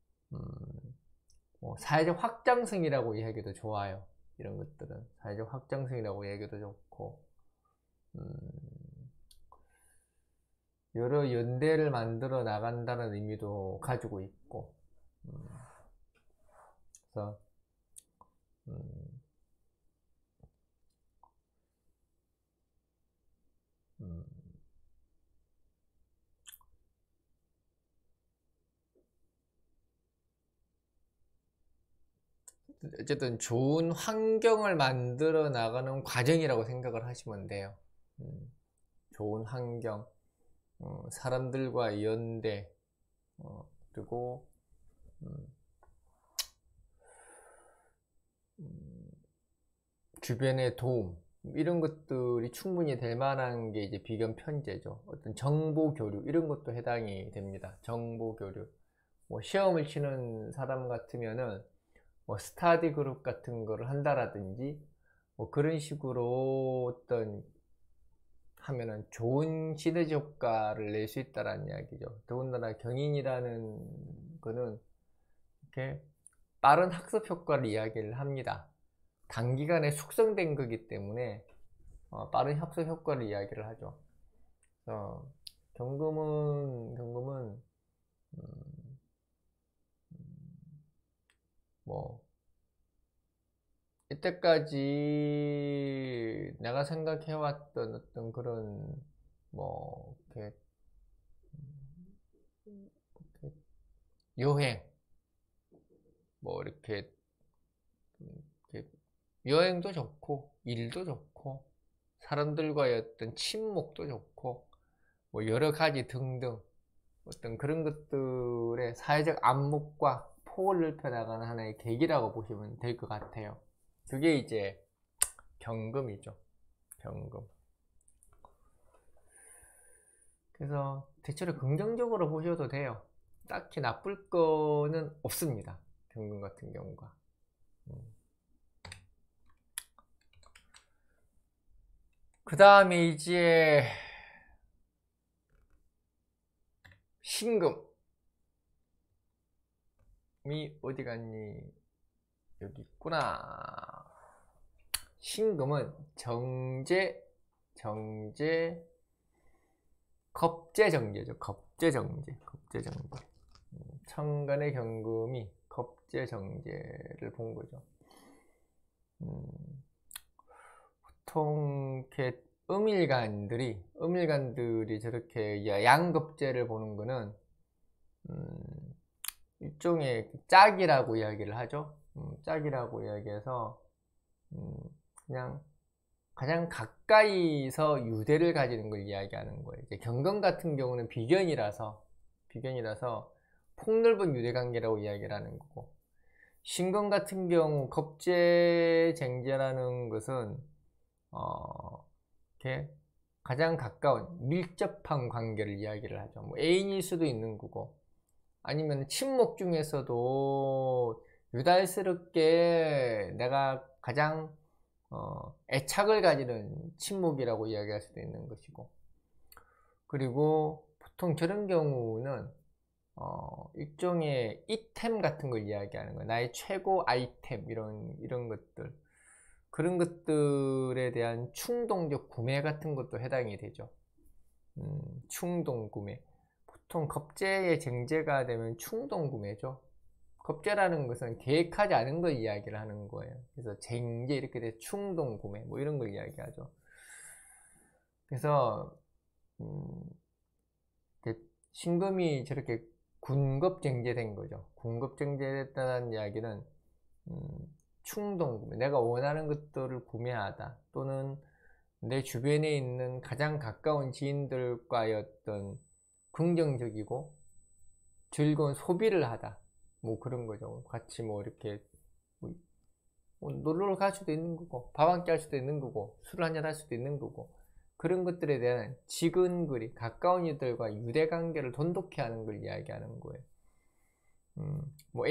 사회적 확장성이라고 이야기도 좋아요. 이런 것들은 사회적 확장성이라고 이야기도 좋고 여러 연대를 만들어 나간다는 의미도 가지고 있고 그래서 어쨌든 좋은 환경을 만들어 나가는 과정이라고 생각을 하시면 돼요. 좋은 환경, 사람들과 연대, 그리고 주변의 도움, 이런 것들이 충분히 될 만한 게 이제 비견 편제죠. 어떤 정보 교류 이런 것도 해당이 됩니다. 정보 교류. 뭐 시험을 치는 사람 같으면은 뭐 스터디 그룹 같은 거를 한다라든지 뭐 그런 식으로 어떤 하면은 좋은 시너지 효과를 낼 수 있다라는 이야기죠. 더군다나 경인이라는 거는 이렇게 빠른 학습 효과를 이야기를 합니다. 단기간에 숙성된 거기 때문에 빠른 학습 효과를 이야기를 하죠. 경금은 뭐 이때까지 내가 생각해왔던 어떤 그런 뭐 이렇게 여행 뭐 이렇게 여행도 좋고 일도 좋고 사람들과의 어떤 친목도 좋고 뭐 여러 가지 등등 어떤 그런 것들의 사회적 안목과 폭을 넓혀 나가는 하나의 계기라고 보시면 될 것 같아요. 그게 이제 경금이죠. 경금. 그래서 대체로 긍정적으로 보셔도 돼요. 딱히 나쁠 거는 없습니다. 경금 같은 경우가. 그 다음에 이제 신금이 어디 갔니? 여기 있구나. 신금은 겁재정제죠. 겁재정제. 천간의 경금이 겁재정제를 본 거죠. 보통 이렇게 음일간들이 저렇게 양겁재를 보는 거는 일종의 짝이라고 이야기를 하죠. 짝이라고 이야기해서 그냥 가장 가까이서 유대를 가지는 걸 이야기하는 거예요. 이제 경금 같은 경우는 비견이라서 폭넓은 유대 관계라고 이야기를 하는 거고, 신금 같은 경우 겁재쟁제라는 것은 이렇게 가장 가까운 밀접한 관계를 이야기를 하죠. 뭐 애인일 수도 있는 거고, 아니면 침묵 중에서도 유달스럽게 내가 가장 애착을 가지는 침묵이라고 이야기할 수도 있는 것이고, 그리고 보통 저런 경우는 일종의 이템 같은 걸 이야기하는 거예요. 나의 최고 아이템, 이런 것들, 그런 것들에 대한 충동적 구매 같은 것도 해당이 되죠. 충동 구매. 보통 겁재의 쟁제가 되면 충동 구매죠. 겁재라는 것은 계획하지 않은 걸 이야기를 하는 거예요. 그래서 쟁제 이렇게 돼 충동 구매 뭐 이런 걸 이야기하죠. 그래서 신금이 저렇게 군겁쟁제된 거죠. 군겁쟁제됐다는 이야기는 충동 구매, 내가 원하는 것들을 구매하다, 또는 내 주변에 있는 가장 가까운 지인들과의 어떤 긍정적이고 즐거운 소비를 하다, 뭐 그런 거죠. 같이 뭐 이렇게 뭐 놀러 갈 수도 있는 거고, 밥 한 끼 할 수도 있는 거고, 술 한잔 할 수도 있는 거고, 그런 것들에 대한 지근거리, 가까운 이들과 유대관계를 돈독히 하는 걸 이야기하는 거예요. 뭐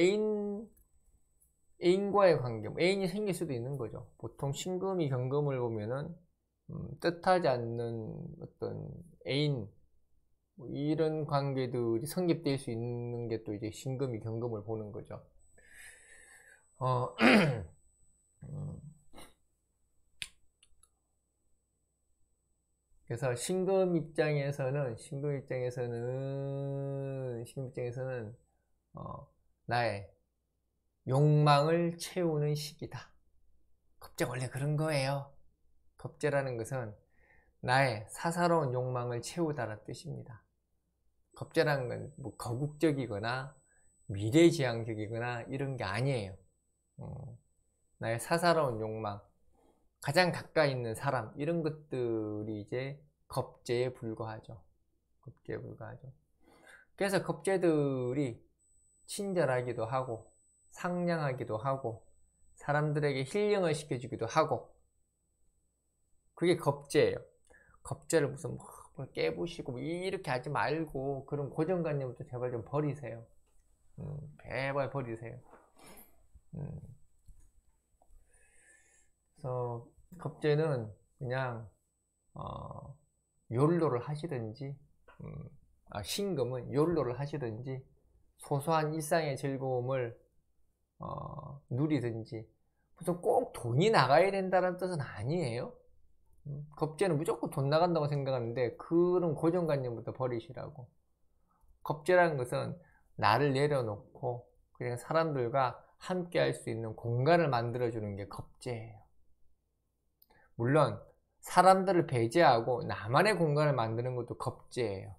애인과의 관계, 뭐 애인이 생길 수도 있는 거죠. 보통 신금이 경금을 보면은 뜻하지 않는 어떤 애인, 뭐 이런 관계들이 성립될 수 있는 게 또 이제 신금이 경금을 보는 거죠. 그래서 신금 입장에서는 나의 욕망을 채우는 시기다. 겁재 원래 그런 거예요. 겁재라는 것은 나의 사사로운 욕망을 채우다라는 뜻입니다. 겁재라는 건 뭐 거국적이거나 미래지향적이거나 이런 게 아니에요. 나의 사사로운 욕망, 가장 가까이 있는 사람, 이런 것들이 이제 겁재에 불과하죠. 겁재에 불과하죠. 그래서 겁재들이 친절하기도 하고 상냥하기도 하고 사람들에게 힐링을 시켜주기도 하고, 그게 겁재예요. 겁재를 무슨 뭐 깨부시고 이렇게 하지 말고 그런 고정관념부터 제발 좀 버리세요. 제발 버리세요. 그래서 겁재는 그냥 욜로를 하시든지, 신금은 욜로를 하시든지, 소소한 일상의 즐거움을 누리든지, 무슨 꼭 돈이 나가야 된다는 뜻은 아니에요. 겁재는 무조건 돈 나간다고 생각하는데 그런 고정관념부터 버리시라고. 겁재라는 것은 나를 내려놓고 그냥 사람들과 함께 할 수 있는 공간을 만들어주는 게 겁재예요. 물론 사람들을 배제하고 나만의 공간을 만드는 것도 겁재예요.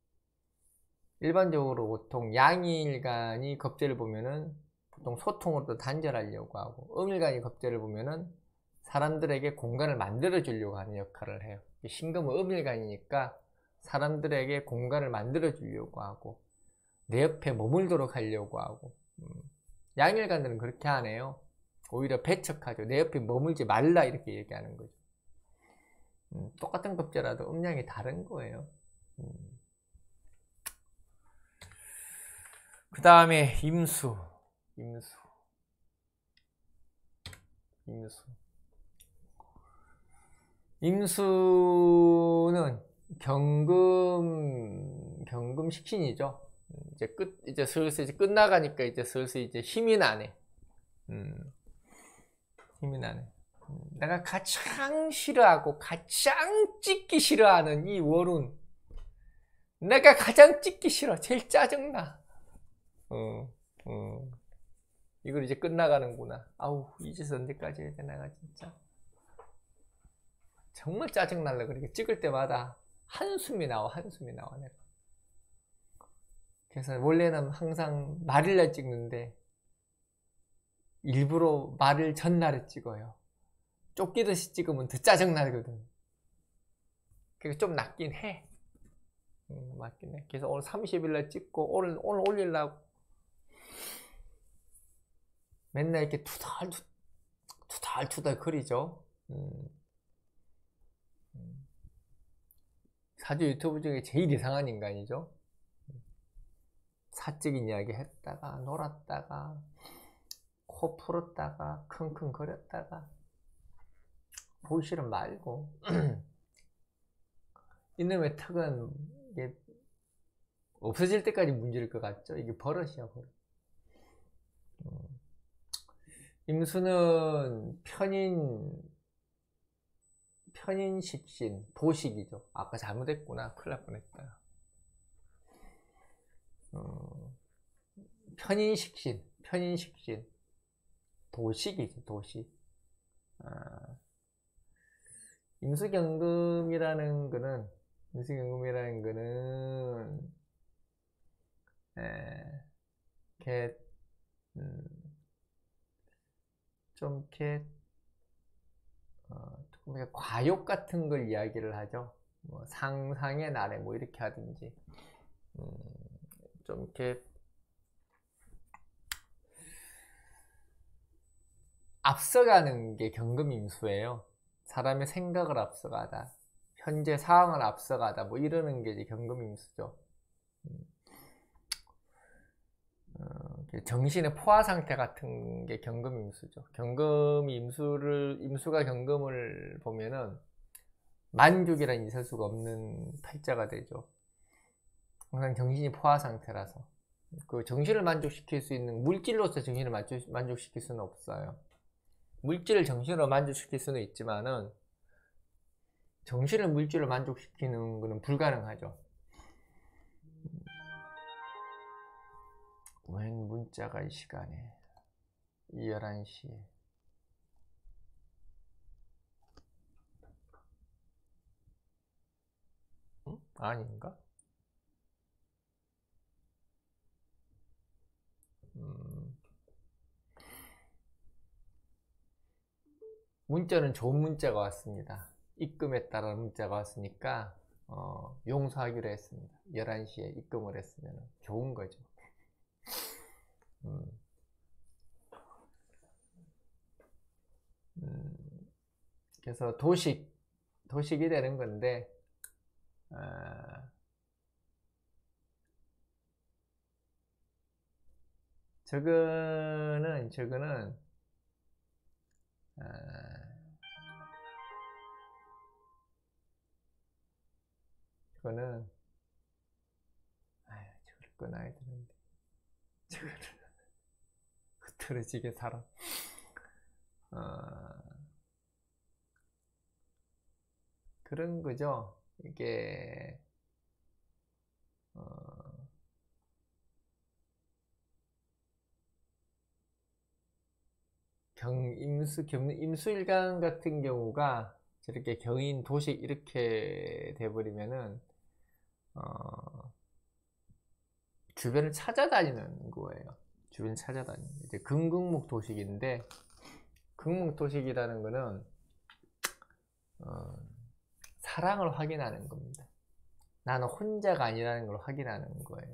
일반적으로 보통 양일간이 겁재를 보면은 보통 소통으로 단절하려고 하고, 음일간이 겁재를 보면은 사람들에게 공간을 만들어 주려고 하는 역할을 해요. 신금은 음일간이니까 사람들에게 공간을 만들어 주려고 하고 내 옆에 머물도록 하려고 하고, 양일간들은 그렇게 안 해요. 오히려 배척하죠. 내 옆에 머물지 말라 이렇게 얘기하는 거죠. 똑같은 겁재라도 음양이 다른 거예요. 그 다음에 임수. 임수는 경금 식신이죠. 이제 슬슬 끝나가니까 이제 슬슬 이제 힘이 나네. 힘이 나네. 내가 가장 싫어하고 가장 찍기 싫어하는 이 월운, 내가 가장 찍기 싫어. 제일 짜증나. 이걸 이제 끝나가는구나. 아우, 이 짓을 언제까지 해야 돼, 내가 진짜. 정말 짜증날래. 그렇게 찍을 때마다 한숨이 나와, 내가. 그래서 원래는 항상 말일날 찍는데 일부러 말일 전날에 찍어요. 쫓기듯이 찍으면 더 짜증나거든. 그게 좀 낫긴 해. 맞긴 해. 그래서 오늘 30일날 찍고 오늘 올리려고 맨날 이렇게 투덜투덜 거리죠. 사주 유튜브 중에 제일 이상한 인간이죠. 사적인 이야기 했다가 놀았다가 코 풀었다가 킁킁거렸다가 보기 싫으면 말고 이놈의 턱은 이게 없어질 때까지 문제일 것 같죠? 이게 버릇이야, 버릇. 임수는 편인식신, 도식이죠. 아까 잘못했구나. 큰일 날 뻔했다. 편인식신, 도식이죠, 도식. 임수경금이라는 거는, 이렇게, 좀 이렇게, 조금 과욕 같은 걸 이야기를 하죠. 뭐 상상의 나래, 뭐 이렇게 하든지, 좀 이렇게, 앞서가는 게 경금임수예요. 사람의 생각을 앞서가다, 현재 상황을 앞서가다, 뭐 이러는 게 이제 경금임수죠. 정신의 포화 상태 같은 게 경금임수죠. 임수가 경금을 보면은 만족이란 있을 수가 없는 팔자가 되죠. 항상 정신이 포화 상태라서 그 정신을 만족시킬 수 있는 물질로서 정신을 만족시킬 수는 없어요. 물질을 정신으로 만족시킬 수는 있지만은 정신을 물질로 만족시키는 것은 불가능하죠. 웬 문자가 이 시간에 11시에 아닌가? 문자는 좋은 문자가 왔습니다. 입금했다라는 문자가 왔으니까 용서하기로 했습니다. 11시에 입금을 했으면 좋은 거죠. 그래서 도식이 되는 건데, 저거는 저거를 끊어야 되는데, 저거를 흐트러지게 살아. 그런 거죠. 이게 임수일간 같은 경우가 저렇게 경인 도식 이렇게 돼버리면은 주변을 찾아다니는 거예요. 주변 찾아다니는 이제 금극목 도식인데, 금목 도식이라는 거는 사랑을 확인하는 겁니다. 나는 혼자가 아니라는 걸 확인하는 거예요.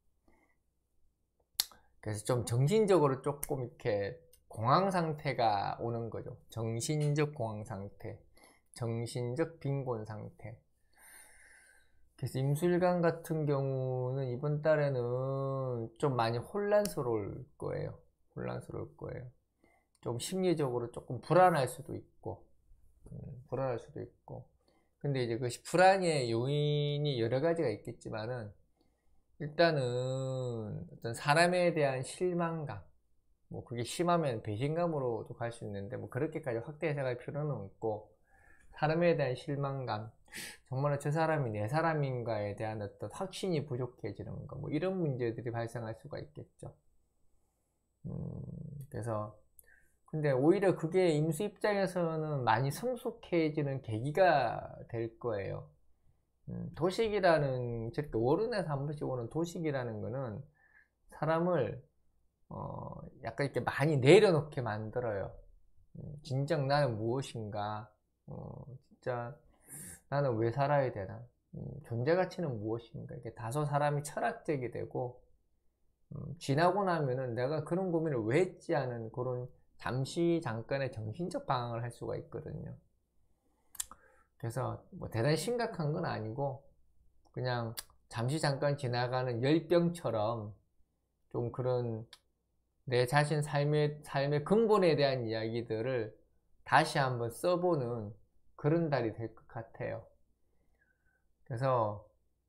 그래서 좀 정신적으로 조금 이렇게 공황 상태가 오는 거죠. 정신적 공황 상태, 정신적 빈곤 상태. 그래서 임수일간 같은 경우는 이번 달에는 좀 많이 혼란스러울 거예요. 좀 심리적으로 조금 불안할 수도 있고, 근데 이제 그 불안의 요인이 여러 가지가 있겠지만은, 일단은 어떤 사람에 대한 실망감, 뭐 그게 심하면 배신감으로도 갈 수 있는데, 뭐 그렇게까지 확대 해석할 필요는 없고, 사람에 대한 실망감, 정말 저 사람이 내 사람인가에 대한 어떤 확신이 부족해지는 거, 뭐 이런 문제들이 발생할 수가 있겠죠. 그래서 근데 오히려 그게 임수 입장에서는 많이 성숙해지는 계기가 될 거예요. 도식이라는, 저렇게 월운에서 한 번씩 오는 도식이라는 거는 사람을 약간 이렇게 많이 내려놓게 만들어요. 진정 나는 무엇인가, 진짜 나는 왜 살아야 되나, 존재 가치는 무엇인가, 이게 다소 사람이 철학적이 되고, 지나고 나면은 내가 그런 고민을 왜 했지 하는 그런 잠깐의 정신적 방황을 할 수가 있거든요. 그래서 뭐 대단히 심각한 건 아니고, 그냥 잠깐 지나가는 열병처럼 좀 그런 내 자신 삶의 근본에 대한 이야기들을 다시 한번 써보는 그런 달이 될 것 같아요. 그래서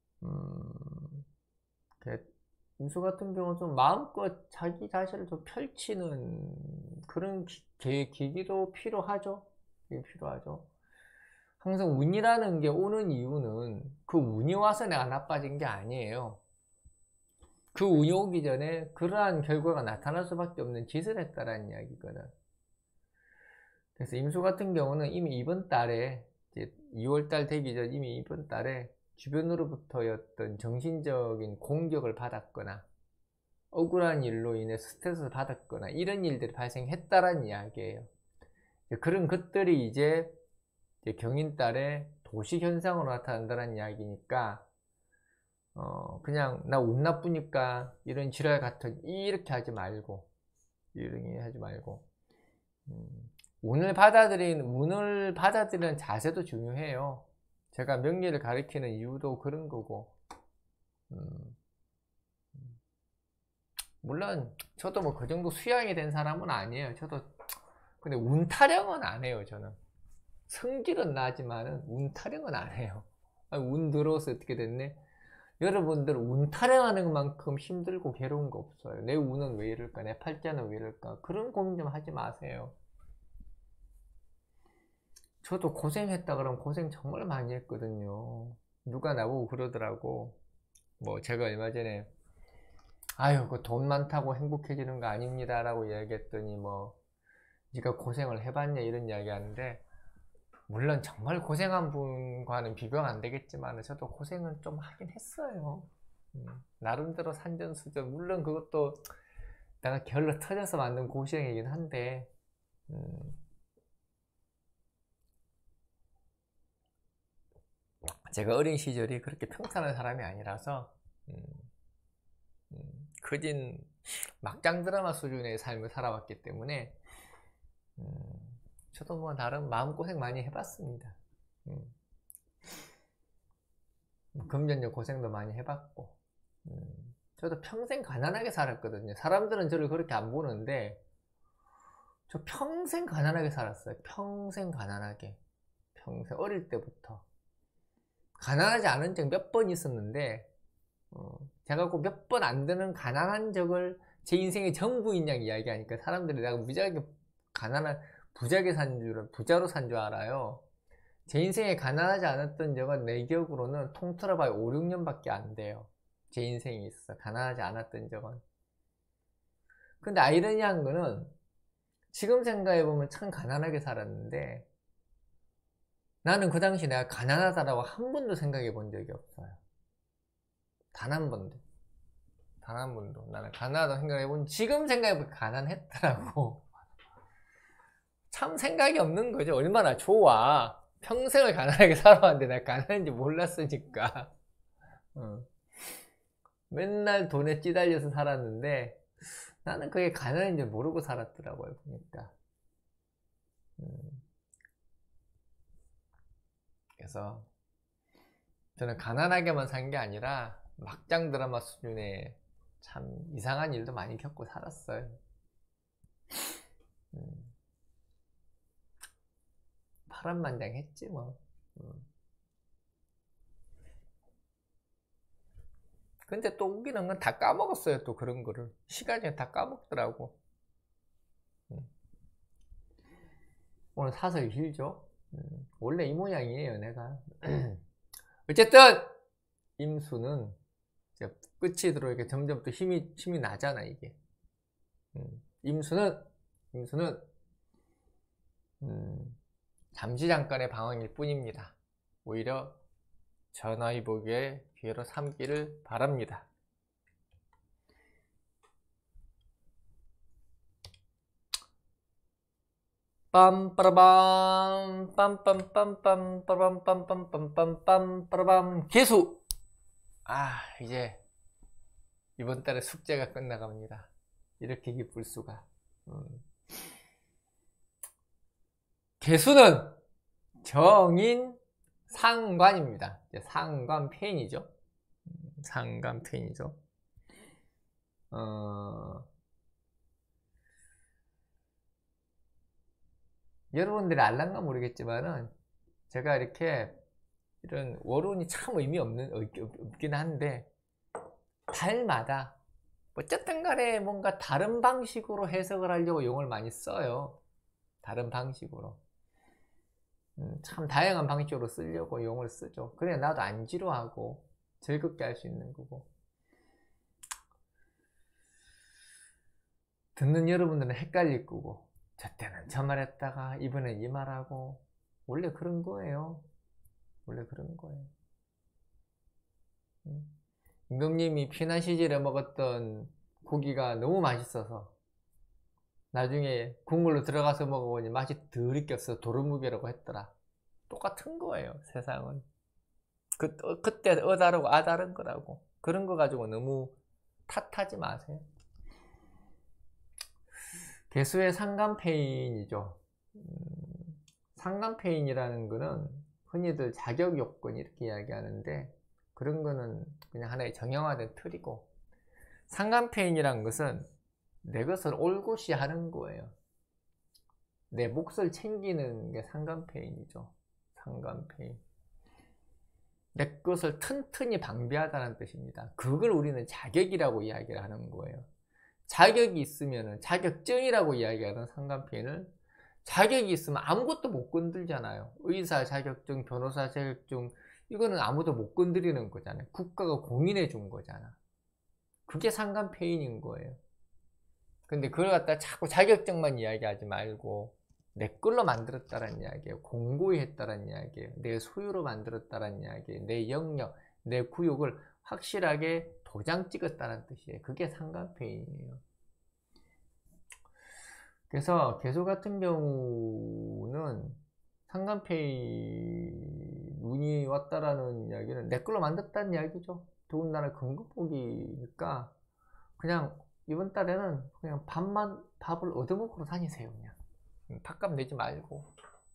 임수 같은 경우는 좀 마음껏 자기 자신을 좀 펼치는 그런 계기도 필요하죠. 필요하죠. 항상 운이라는 게 오는 이유는 그 운이 와서 내가 나빠진 게 아니에요. 그 운이 오기 전에 그러한 결과가 나타날 수밖에 없는 짓을 했다라는 이야기거든. 그래서 임수 같은 경우는 이미 이번 달에 이제 2월달 되기 전 이미 이번 달에 주변으로부터였던 정신적인 공격을 받았거나 억울한 일로 인해 스트레스를 받았거나 이런 일들이 발생했다라는 이야기예요. 그런 것들이 이제 경인달에 도시현상으로 나타난다는 이야기니까 그냥 나 운 나쁘니까 이런 지랄 같은 이렇게 하지 말고 운을 받아들이는 자세도 중요해요. 제가 명리를 가리키는 이유도 그런 거고 물론 저도 뭐 그 정도 수양이 된 사람은 아니에요. 저도 근데 운 타령은 안 해요. 저는 성질은 나지만은 운 타령은 안 해요. 운 들어서 어떻게 됐네. 여러분들 운 타령하는 만큼 힘들고 괴로운 거 없어요. 내 운은 왜 이럴까, 내 팔자는 왜 이럴까, 그런 고민 좀 하지 마세요. 저도 고생했다 그러면 고생 정말 많이 했거든요. 누가 나보고 그러더라고. 뭐 제가 얼마 전에 아유 그 돈 많다고 행복해지는 거 아닙니다 라고 이야기했더니 뭐 네가 고생을 해봤냐 이런 이야기 하는데, 물론 정말 고생한 분과는 비교가 안 되겠지만 저도 고생은 좀 하긴 했어요. 나름대로 산전수전, 물론 그것도 내가 결로 터져서 만든 고생이긴 한데 제가 어린 시절이 그렇게 평탄한 사람이 아니라서 거진 막장 드라마 수준의 삶을 살아왔기 때문에 저도 뭐 나름 마음고생 많이 해봤습니다. 금전적 고생도 많이 해봤고 저도 평생 가난하게 살았거든요. 사람들은 저를 그렇게 안 보는데 저 평생 가난하게 살았어요. 평생 가난하게. 평생 어릴 때부터 가난하지 않은 적 몇 번 있었는데 제가 꼭 몇 번 안 되는 가난한 적을 제 인생의 전부인 양 이야기하니까 사람들이 내가 무지하게 가난한 부자로 산 줄 알아요. 제 인생에 가난하지 않았던 적은 내 기억으로는 통틀어 봐야 5, 6년밖에 안 돼요. 제 인생에 있어서 가난하지 않았던 적은. 근데 아이러니한 거는 지금 생각해보면 참 가난하게 살았는데 나는 그 당시 내가 가난하다라고 한 번도 생각해 본 적이 없어요. 단 한 번도. 단 한 번도. 나는 가난하다고 생각해 본, 지금 생각해보면 가난했더라고. 참 생각이 없는 거죠. 얼마나 좋아. 평생을 가난하게 살아왔는데 내가 가난한지 몰랐으니까. 맨날 돈에 찌달려서 살았는데 나는 그게 가난인지 모르고 살았더라고요. 보니까. 그래서 저는 가난하게만 산 게 아니라 막장 드라마 수준의 참 이상한 일도 많이 겪고 살았어요. 파란만장했지 뭐. 근데 또 웃기는 건 다 까먹었어요. 또 그런 거를 시간이 다 까먹더라고. 오늘 사설이 길죠. 원래 이 모양이에요 내가. 어쨌든 임수는 끝이 들어오니까 점점 또 힘이 나잖아 이게. 임수는 잠시 잠깐의 방황일 뿐입니다. 오히려 전화위복의 기회로 삼기를 바랍니다. 빰빠라밤 빰빰빰빰 빠밤빰빰빰빰빰 빠라밤. 개수. 이제 이번 달에 숙제가 끝나갑니다. 이렇게 기쁠 수가. 개수는 정인 상관입니다. 상관편이죠. 상관편이죠. 여러분들이 알란가 모르겠지만은 제가 이렇게 이런 원론이 참 없긴 한데 달마다 어쨌든 간에 뭔가 다른 방식으로 해석을 하려고 용어를 많이 써요. 다른 방식으로. 참 다양한 방식으로 쓰려고 용어를 쓰죠. 그래 나도 안 지루하고 즐겁게 할 수 있는 거고. 듣는 여러분들은 헷갈릴 거고, 저 때는 저 말했다가 이번엔 이 말하고. 원래 그런 거예요. 원래 그런 거예요. 임금님이 피난 시절에 먹었던 고기가 너무 맛있어서 나중에 국물로 들어가서 먹어보니 맛이 더럽게 없어서 도루묵이라고 했더라. 똑같은 거예요, 세상은. 그때 다르고 다른 거라고. 그런 거 가지고 너무 탓하지 마세요. 개수의 상간폐인이죠. 상간폐인이라는 거는 흔히들 자격 요건 이렇게 이야기하는데, 그런 거는 그냥 하나의 정형화된 틀이고, 상간폐인이라는 것은 내 것을 올곧이 하는 거예요. 내 몫을 챙기는 게 상간폐인이죠. 상간폐인. 내 것을 튼튼히 방비하다는 뜻입니다. 그걸 우리는 자격이라고 이야기를 하는 거예요. 자격이 있으면 자격증이라고 이야기하는 상간폐인을, 자격이 있으면 아무것도 못 건들잖아요. 의사 자격증, 변호사 자격증, 이거는 아무도 못 건드리는 거잖아요. 국가가 공인해 준 거잖아. 그게 상간폐인인 거예요. 근데 그걸 갖다 자꾸 자격증만 이야기하지 말고 내 걸로 만들었다는 이야기예요. 공고히 했다는 이야기예요. 내 소유로 만들었다는 이야기예요. 내 영역, 내 구역을 확실하게 도장 찍었다는 뜻이에요. 그게 상간폐인이에요. 그래서 개수 같은 경우는 상간폐인 운이 왔다라는 이야기는 내 걸로 만들었다는 이야기죠. 더군다나 건강복이니까 그냥 이번 달에는 그냥 밥을 얻어먹으러 다니세요. 그냥 밥값 내지 말고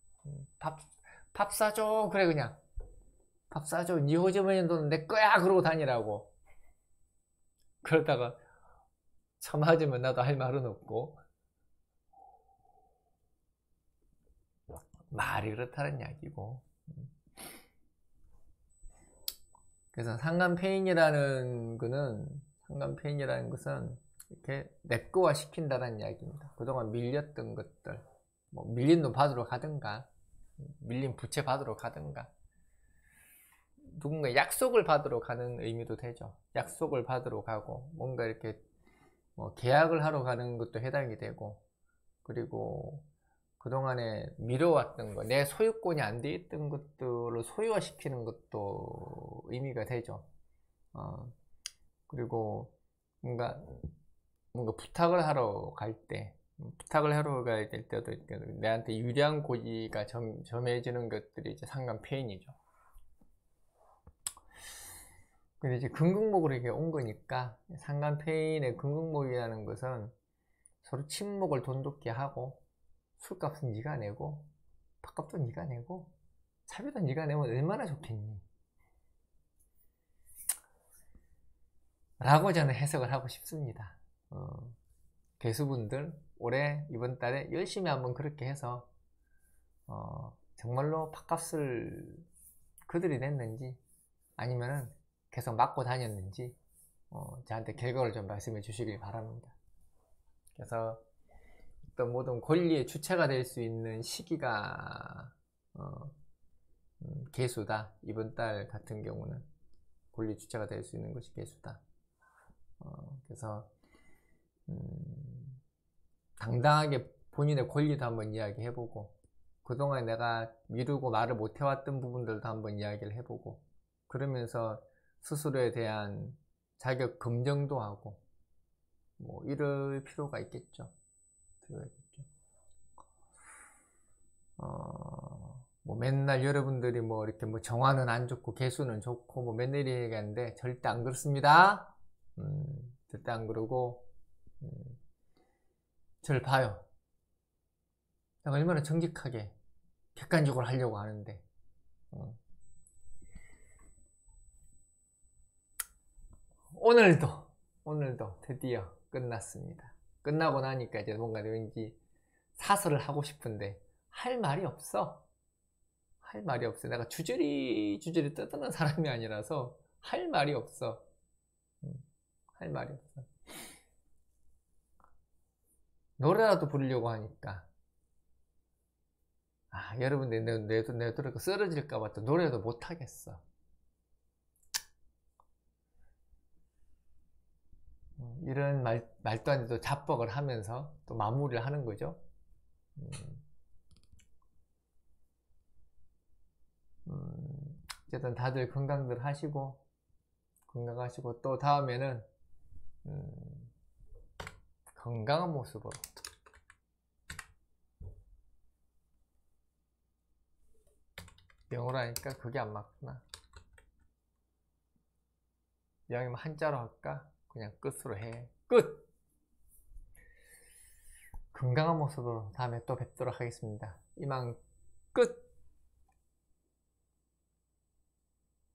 밥 사줘. 그래 그냥 밥 사줘. 니 호주머니 돈 내 거야. 그러고 다니라고. 그러다가 처맞으면 나도 할 말은 없고. 말이 그렇다는 이야기고. 그래서 상간폐인이라는 것은 이렇게 내 거화 시킨다는 이야기입니다. 그동안 밀렸던 것들, 뭐 밀린 돈 받으러 가든가, 밀린 부채 받으러 가든가, 누군가 약속을 받으러 가는 의미도 되죠. 약속을 받으러 가고, 뭔가 이렇게 뭐 계약을 하러 가는 것도 해당이 되고, 그리고 그동안에 미뤄왔던 거, 내 소유권이 안 돼 있던 것들을 소유화시키는 것도 의미가 되죠. 그리고 뭔가 부탁을 하러 갈 때도 내한테 유리한 고지가 점해지는 것들이 이제 상간폐인이죠. 근데 이제 금극목으로 이게 온 거니까, 상간폐인의 금극목이라는 것은 서로 친목을 돈독히 하고, 술값은 네가 내고, 밥값도 네가 내고, 차비도 네가 내면 얼마나 좋겠니? 라고 저는 해석을 하고 싶습니다. 개수분들 올해 이번 달에 열심히 한번 그렇게 해서 정말로 밥값을 그들이 냈는지 아니면은 계속 맞고 다녔는지 저한테 결과를 좀 말씀해 주시길 바랍니다. 그래서 어떤 모든 권리의 주체가 될 수 있는 시기가 개수다. 이번 달 같은 경우는 권리 주체가 될 수 있는 것이 개수다. 그래서 당당하게 본인의 권리도 한번 이야기해보고, 그동안 내가 미루고 말을 못해왔던 부분들도 한번 이야기를 해보고, 그러면서 스스로에 대한 자격 검증도 하고, 뭐 이럴 필요가 있겠죠. 뭐 맨날 여러분들이 뭐 이렇게 뭐 정화는 안 좋고 개수는 좋고 뭐 맨날 얘기하는데 절대 안 그렇습니다. 절대 안 그러고, 저를 봐요. 내가 얼마나 정직하게 객관적으로 하려고 하는데, 오늘도 오늘도 드디어 끝났습니다. 끝나고 나니까 이제 뭔가 왠지 사설을 하고 싶은데 할 말이 없어. 할 말이 없어. 내가 주저리 떠드는 사람이 아니라서 할 말이 없어. 할 말이 없어. 노래라도 부르려고 하니까 여러분들 내 노래가 쓰러질까봐 또 노래도 못하겠어. 이런 말도 안 돼도 자뻑을 하면서 또 마무리를 하는 거죠. 어쨌든 다들 건강들 하시고 건강하시고 또 다음에는 건강한 모습으로 영어로 하니까 그게 안 맞구나. 영어면 한자로 할까? 그냥 끝으로 해. 끝! 건강한 모습으로 다음에 또 뵙도록 하겠습니다. 이만 끝!